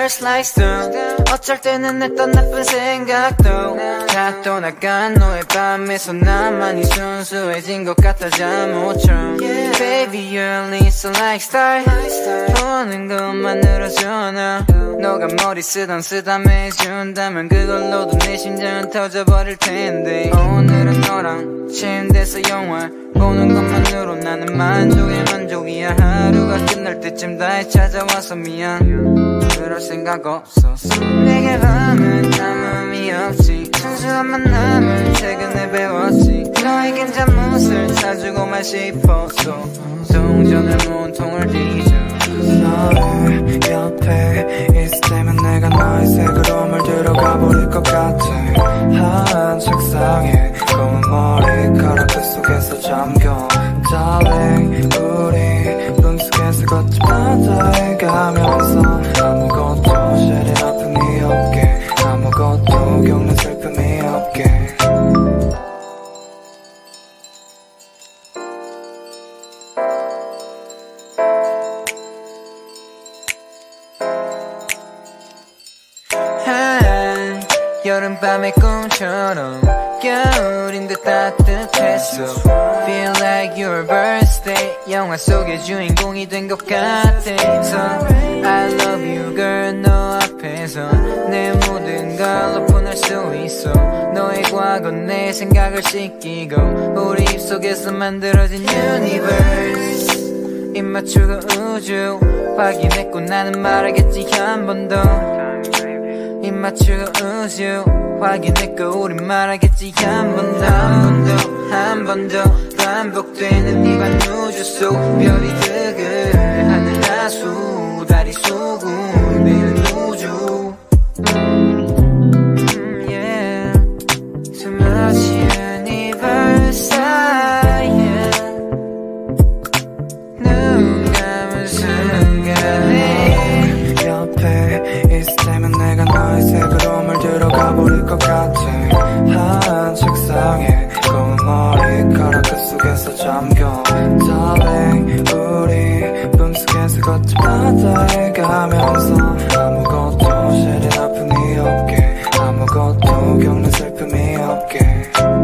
universe like stone 어쩔 때는 했던 나쁜 생각도 다 떠나간 너의 밤에서 나만이 순수해진 것 같아 잠옷처럼 Baby you're only so like star 보는 것만으로 전화 너가 머리 쓰던 쓰담 해준다면 그걸로도 내 심장은 터져버릴 텐데 오늘은 너랑 침대에서 영화 보는 것만으로 나는 만족의 만족이야 하루가 끝날 때쯤 다시 찾아와서 미안 그럴 생각 없었어 내게 밤은 아무 의미 없지 순수한 만남을 최근에 배웠지 너에겐 잠옷을 사주고만 싶었어 동전을 몸통을 뒤져 너의 옆에 있을 때면 내가 너의 색으로 물들어가 버릴 것 같아 하얀 책상에 검은 머리카락 그 속에서 잠겨 Darling 우리 꿈속에서 걷지 바다에 가면서 아무것도 싫은 아픔이 없게 아무것도 겪는 슬픔이 없게 여름밤의 꿈처럼 겨울인 듯 따뜻했어 Feel like your birthday 영화 속의 주인공이 된 것 같아서 I love you girl 너 앞에서 내 모든 걸 오픈할 수 있어 너의 과거 내 생각을 씻기고 우리 입속에서 만들어진 universe 입맞추고 우주 확인했고 나는 말하겠지 한 번 더 입맞추고 우주 확인했고 우린 말하겠지 한 번 더 한 번 더 한 번 더 반복되는 이 밤 우주 속 별이 득을 하늘 하수 달이 수군 내일은 우주 mm, yeah. Too much universe yeah. 눈 감은 순간에 옆에 있을 때면 내가 너의 색으로 물들어가 버릴 것 같아 하얀 책상에 검은 머리카락 그 속에서 잠겨 Darling 우리 꿈속에서 걷지 바다에 가면서 아무것도 싫은 아픔이 없게 아무것도 겪는 슬픔이 없게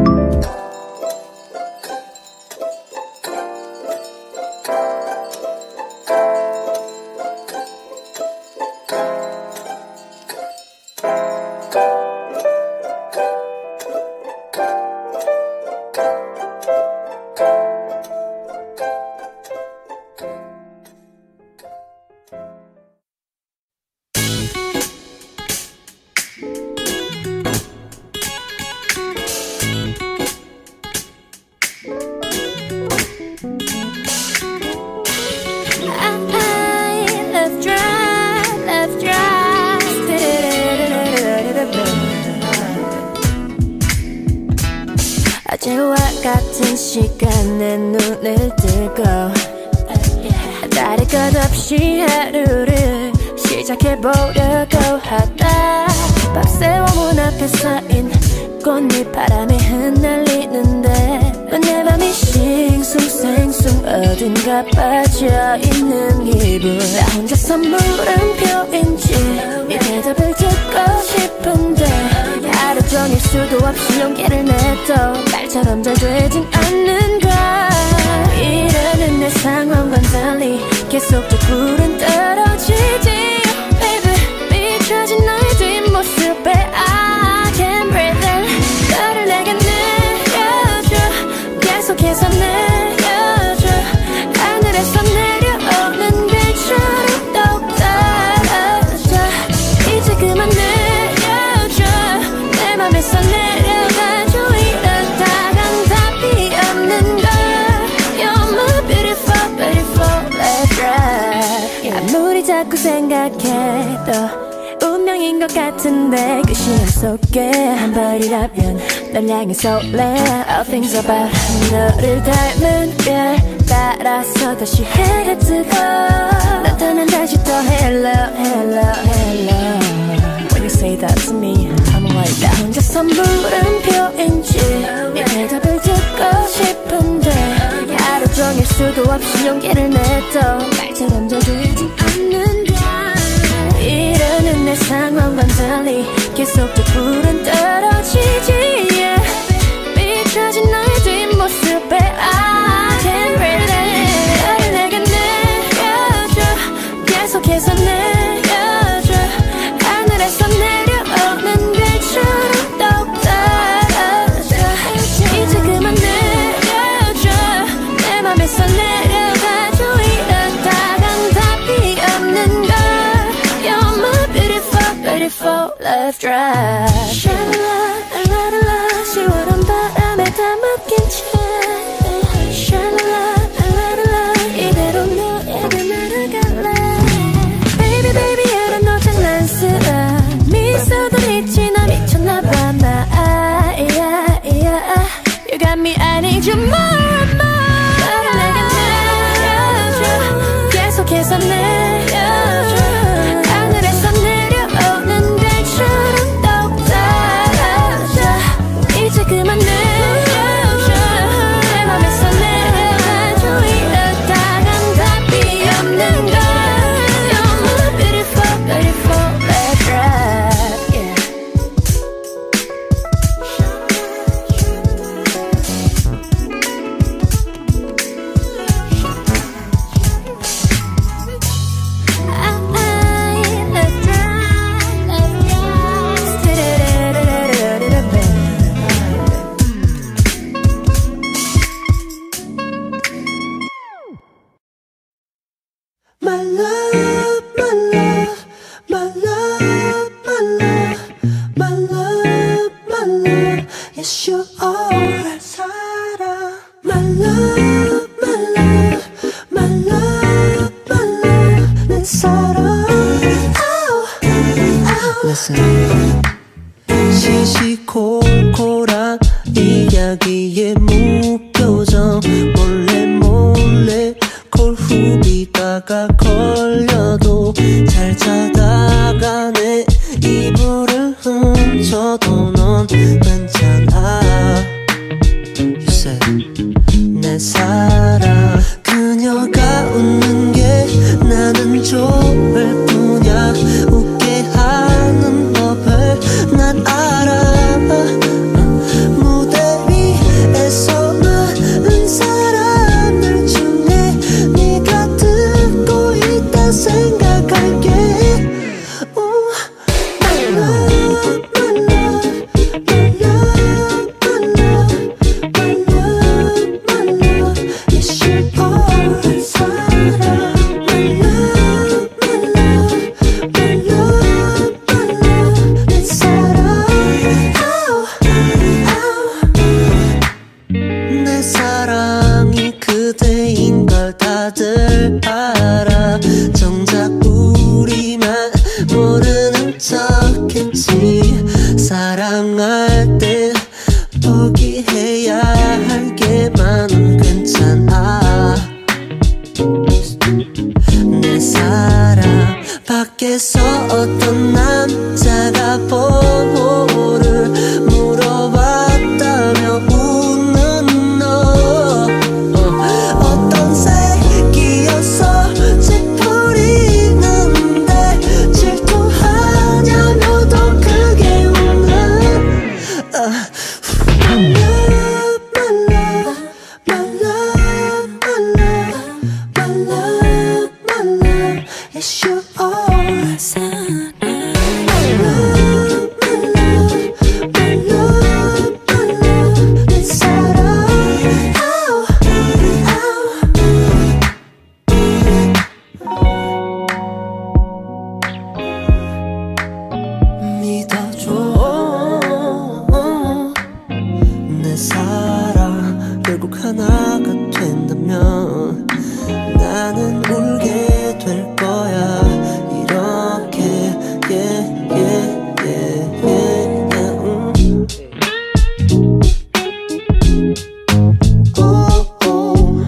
어제와 같은 시간에 눈을 뜨고 다를 것 없이 하루를 시작해보려고 하다 밤새워 문 앞에 서인 꽃잎 바람에 흩날리는데 내 맘이 싱숭생숭 어딘가 빠져있는 기분 나 혼자서 물음표인지 네 대답을 듣고 싶은데 하루 종일 수도 없이 용기를 내도 말처럼 잘 되진 않는가 이러는 내 상황과는 달리 계속해 불은 떨어지지 Baby 비춰진 너의 뒷모습에 I can't breathe in 너를 내게 내려줘 계속해서 내려줘 하늘에서 내려오는 별처럼 또 떨어져 이제 그만 내려줘 내 맘에서 내려가줘 이러다간 답이 없는 걸 You're my beautiful beautiful let's ride 아무리 자꾸 생각해도 운명인 것 같은데 그 시간 속에 한 발이라면 널 향해 설레 All things about 너를 닮은 별 따라서 다시 해가 뜨고 나타난 다시 또 hello hello hello When you say that to me I'm like 나 혼자서 물음표인지 네 대답을 듣고 싶은데 하루 종일 수도 없이 용기를 내도 말처럼 잘 되지 않는다 이러는 오늘의 상황과는 달리 계속 또 불은 떨어지지 yeah. 비춰진 너의 뒷모습에 I can't breathe it 너를 내게 내려줘 계속해서 내려줘 하늘에서 내려오는 별처럼 또 떨어져 이제 그만 내려줘 내 맘에서 내려가줘 이러다간 답이 없는 걸 You're my beautiful beautiful love drive 샬랄라 랄랄라 시원한 바람에 다 맡긴 채 샬랄라 랄랄라 이대로 너에게 날아갈래 Baby baby I don't know 장난스러운 미소도 잊지 나 미쳤나봐 나 yeah, yeah. You got me I need you more and more 너를 내게 내려줘 계속해서 내려줘 하늘에서 내려오는 별처럼 또 떨어져 이제 그만 내려줘 내 맘에서 내려가줘 이러다간 답이 없는 걸 You're my beautiful beautiful love drive yeah. My love, my love, my love, my love, my love, my love. Yes, you are. 살아. My love, my love, my love, my love. 내 사랑. Listen. 시시콜콜한 이야기에 무표정 몰래 몰래 콜 후비다가 걸려도 잘 자다가 내 이불을 훔쳐도 넌 괜찮아 You said 내 사랑 그녀가 웃는 게 나는 좋을 뿐이야 웃게 하는 법을 난 알아 무대 위에서 많은 사람들 중에 네가 듣고 있다 생각할게 Ooh, my love, my love, my love, my love, my love, my love. Yes, you are. 사랑. My love, my love, my love, my love. 내 사랑. 내 사랑이 그대인 걸 다들 알아 정작 우리만 모르는 척했지 사랑할 때 포기해야 할 게 많은 괜찮아 내 사랑 밖에서 어떤 남자가 번호를 물어봤다며 웃는 너 어떤 색이어서 찌푸리는데 질투하냐며 더 크게 웃는 uh, My love, my love, my love, my love, my love, my love. Yes, you are. My love, my love, my love, my love. 내 사랑. 믿어줘 내 사랑 결국 하나가 된다면 나는 울게 될 거야 이렇게 yeah, yeah, yeah, yeah, yeah, 음. Oh, oh.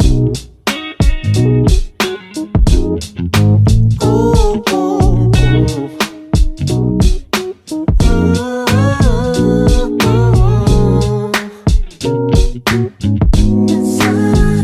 Oh, oh, oh. 내 사랑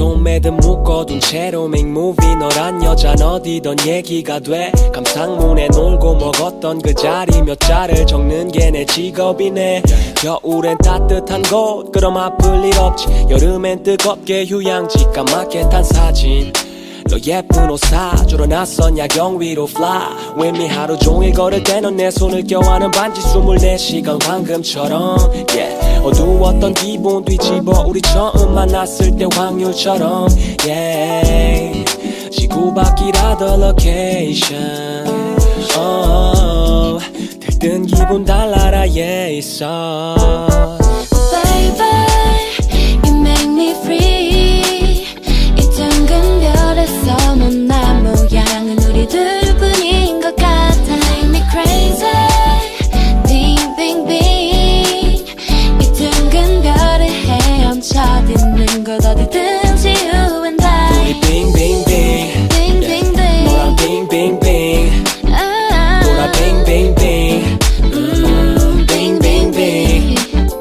소매든 묶어둔 채로 make movie. 너란 여잔 어디던 얘기가 돼. 감상문에 놀고 먹었던 그 자리 몇 자를 적는 게 내 직업이네. 겨울엔 따뜻한 곳 그럼 아플 일 없지. 여름엔 뜨겁게 휴양지 까맣게 탄 사진. 너 예쁜 옷 사주러 낯선 야경 위로 fly with me. 하루 종일 걸을 때 넌 내 손을 껴안은 반지 스물네 시간 황금처럼 yeah. 어두웠던 기분 뒤집어 우리 처음 만났을 때 확률처럼 yeah. 지구 밖이라 the location oh. 들뜬 기분 달라라 yeah 있어 Baby, you make me free. 이 둥근 별에서 못난 모양은 우리 둘뿐인 것 같아. Make me crazy. Bing, bing, bing. 이 둥근 별을 헤엄쳐 딛는 것 어디든지 you and I. 우리 bing, bing, bing. Bing, bing, bing. 너랑 bing, bing, bing. 돌아 bing, bing, bing. 음, bing, bing, bing.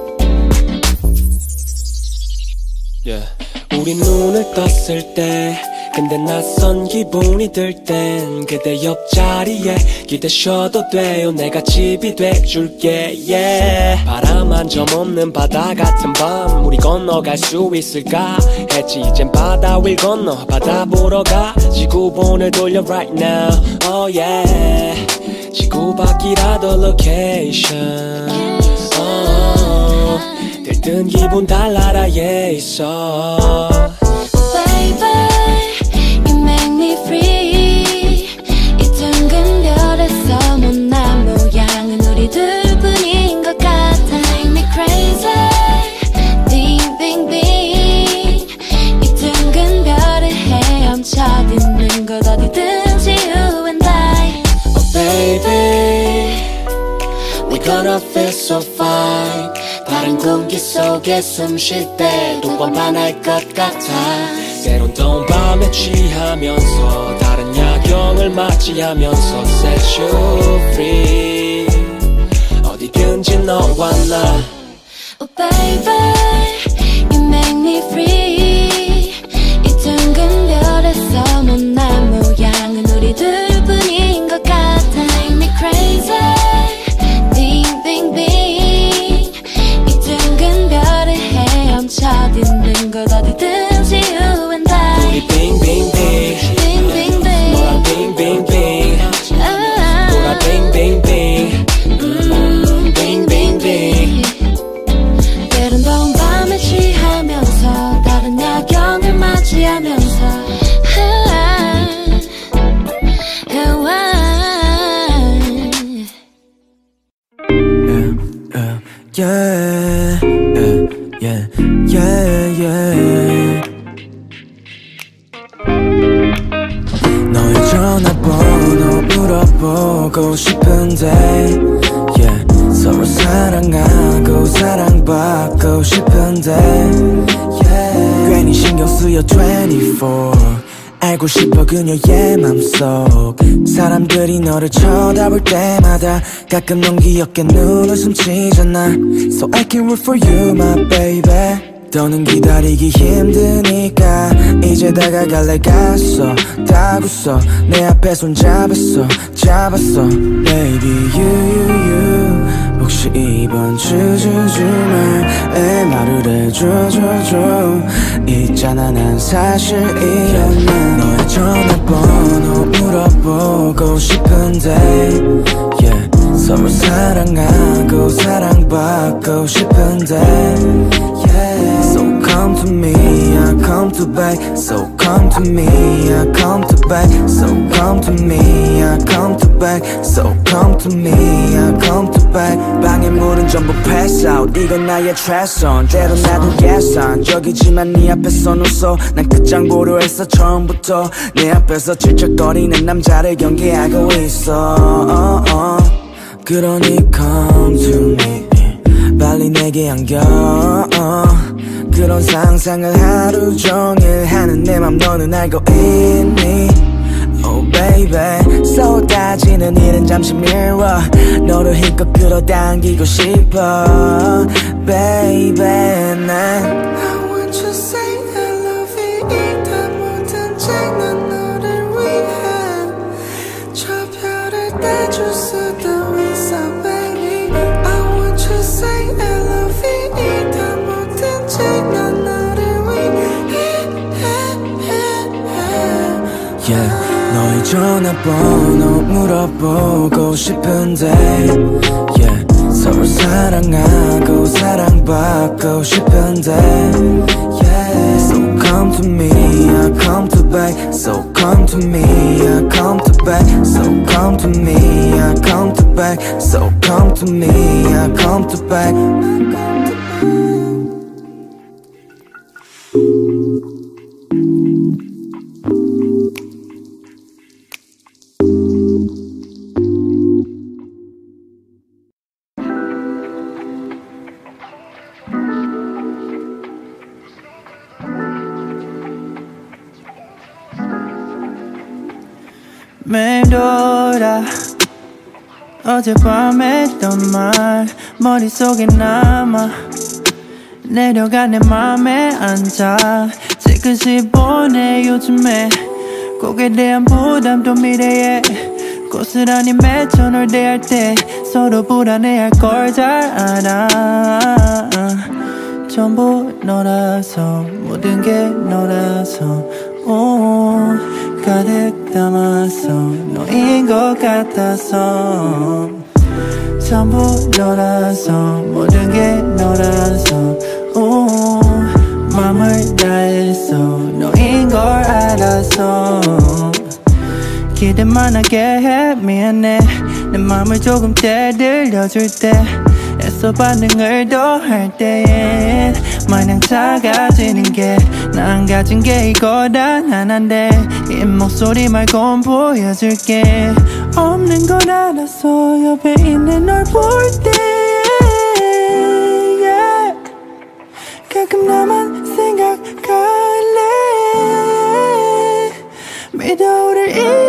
Yeah. 우리 눈을 떴을 때 근데 낯선 기분이 들 땐 그대 옆자리에 기대셔도 돼요. 내가 집이 돼줄게 yeah. 바람 한 점 없는 바다 같은 밤 우리 건너갈 수 있을까 했지. 이젠 바다 위를 건너 바다 보러 가. 지구본을 돌려 right now oh yeah. 지구 밖이라 the location oh. 들뜬 기분 달라라 yeah 있어 Baby, you make me free. 이 둥근 별에서 못난 모양은 우리 둘뿐인 것 같아. Make me crazy. Bing, bing, bing. 이 둥근 별을 헤엄쳐 딛는 것 어디든지 you and I. Oh baby, we gonna feel so fine. 다른 공기 속에 숨 쉴 때 두 번 반할 것 같아. 때론 더운 밤에 취하면서 다른 야경을 맞이하면서 set you free. 어디든지 너와 나 Oh baby, you make me free. 이 둥근 별에서 못난 모양은 우리 둘뿐인 것 같아. Make me crazy. Bing, bing, bing. 이 둥근 별을 헤엄쳐 딛는 것 어디든지 you and I. 우리 bing, bing, bing. Bing, bing, bing. 너랑 bing, bing, bing. 돌아 bing, bing, bing. 음, bing, bing, bing. 때론 더운 밤에 취하면서 다른 야경을 맞이하면서 Yeah, yeah, yeah, yeah, yeah. 너의 전화번호 물어보고 싶은데 yeah. 서로 사랑하고 사랑받고 싶은데 yeah. 괜히 신경 쓰여 twenty-four 알고 싶어 그녀의 맘속 사람들이 너를 쳐다볼 때마다 가끔 넌 귀엽게 눈웃음 치잖아 So I can root for you my baby 더는 기다리기 힘드니까 이제 다가갈래 갔어 다구서 내 앞에 손 잡았어 잡았어 Baby you you you 혹시 이번 주 주 주말에 말을 해줘 줘 줘 있잖아 난 사실 이런 너의 전화번호 물어보고 싶은데 yeah. 서로 사랑하고 사랑받고 싶은데 yeah. So come to me, I come to back So come to me, I come to back So come to me, I come to back So come to me, I come to back 방에 물은 전부 pass out 이건 나의 최선 때론 나도 예상적이지만 네 앞에선 웃어 난 끝장 보려 했어 처음부터 내 앞에서 질척거리는 남자를 경계하고 있어 uh, uh. 그러니 come to me 빨리 내게 안겨 uh. 그런 상상을 하루 종일 하는 내 맘 너는 알고 있니 Oh baby 쏟아지는 일은 잠시 미워 너를 힘껏 끌어당기고 싶어 Baby 난 I want you to say I love you yeah. 너의 전화번호 물어보고 싶은데 yeah. 서로 사랑하고 사랑받고 싶은데 yeah. So come to me, I come to back. So come to me, I come to back. So come to me, I come to back. So come to me, I come to back. 맴돌아 어젯밤에 했던 말 머릿속에 남아 내려가 내 맘에 앉아 지그시 보내 요즘에 곡에 대한 부담도 미래에 고스란히 맺혀 널 대할 때 서로 불안해할 걸 잘 알아 전부 너라서 모든 게 너라서 오 가득 담아서 너인 것 같아서 전부 너라서 모든 게 너라서 오 맘을 다해서 너인 걸 알아서 기대만 하게 해 미안해 내 맘을 조금 떼들려줄 때 애써 반응을 더 할 때엔 마냥 작아지는 게 난 가진 게 이거란 하나인데 이 목소리 말곤 보여줄게 없는 걸 알아서 옆에 있는 널 볼 때 yeah. 가끔 나만 생각할래 믿어오를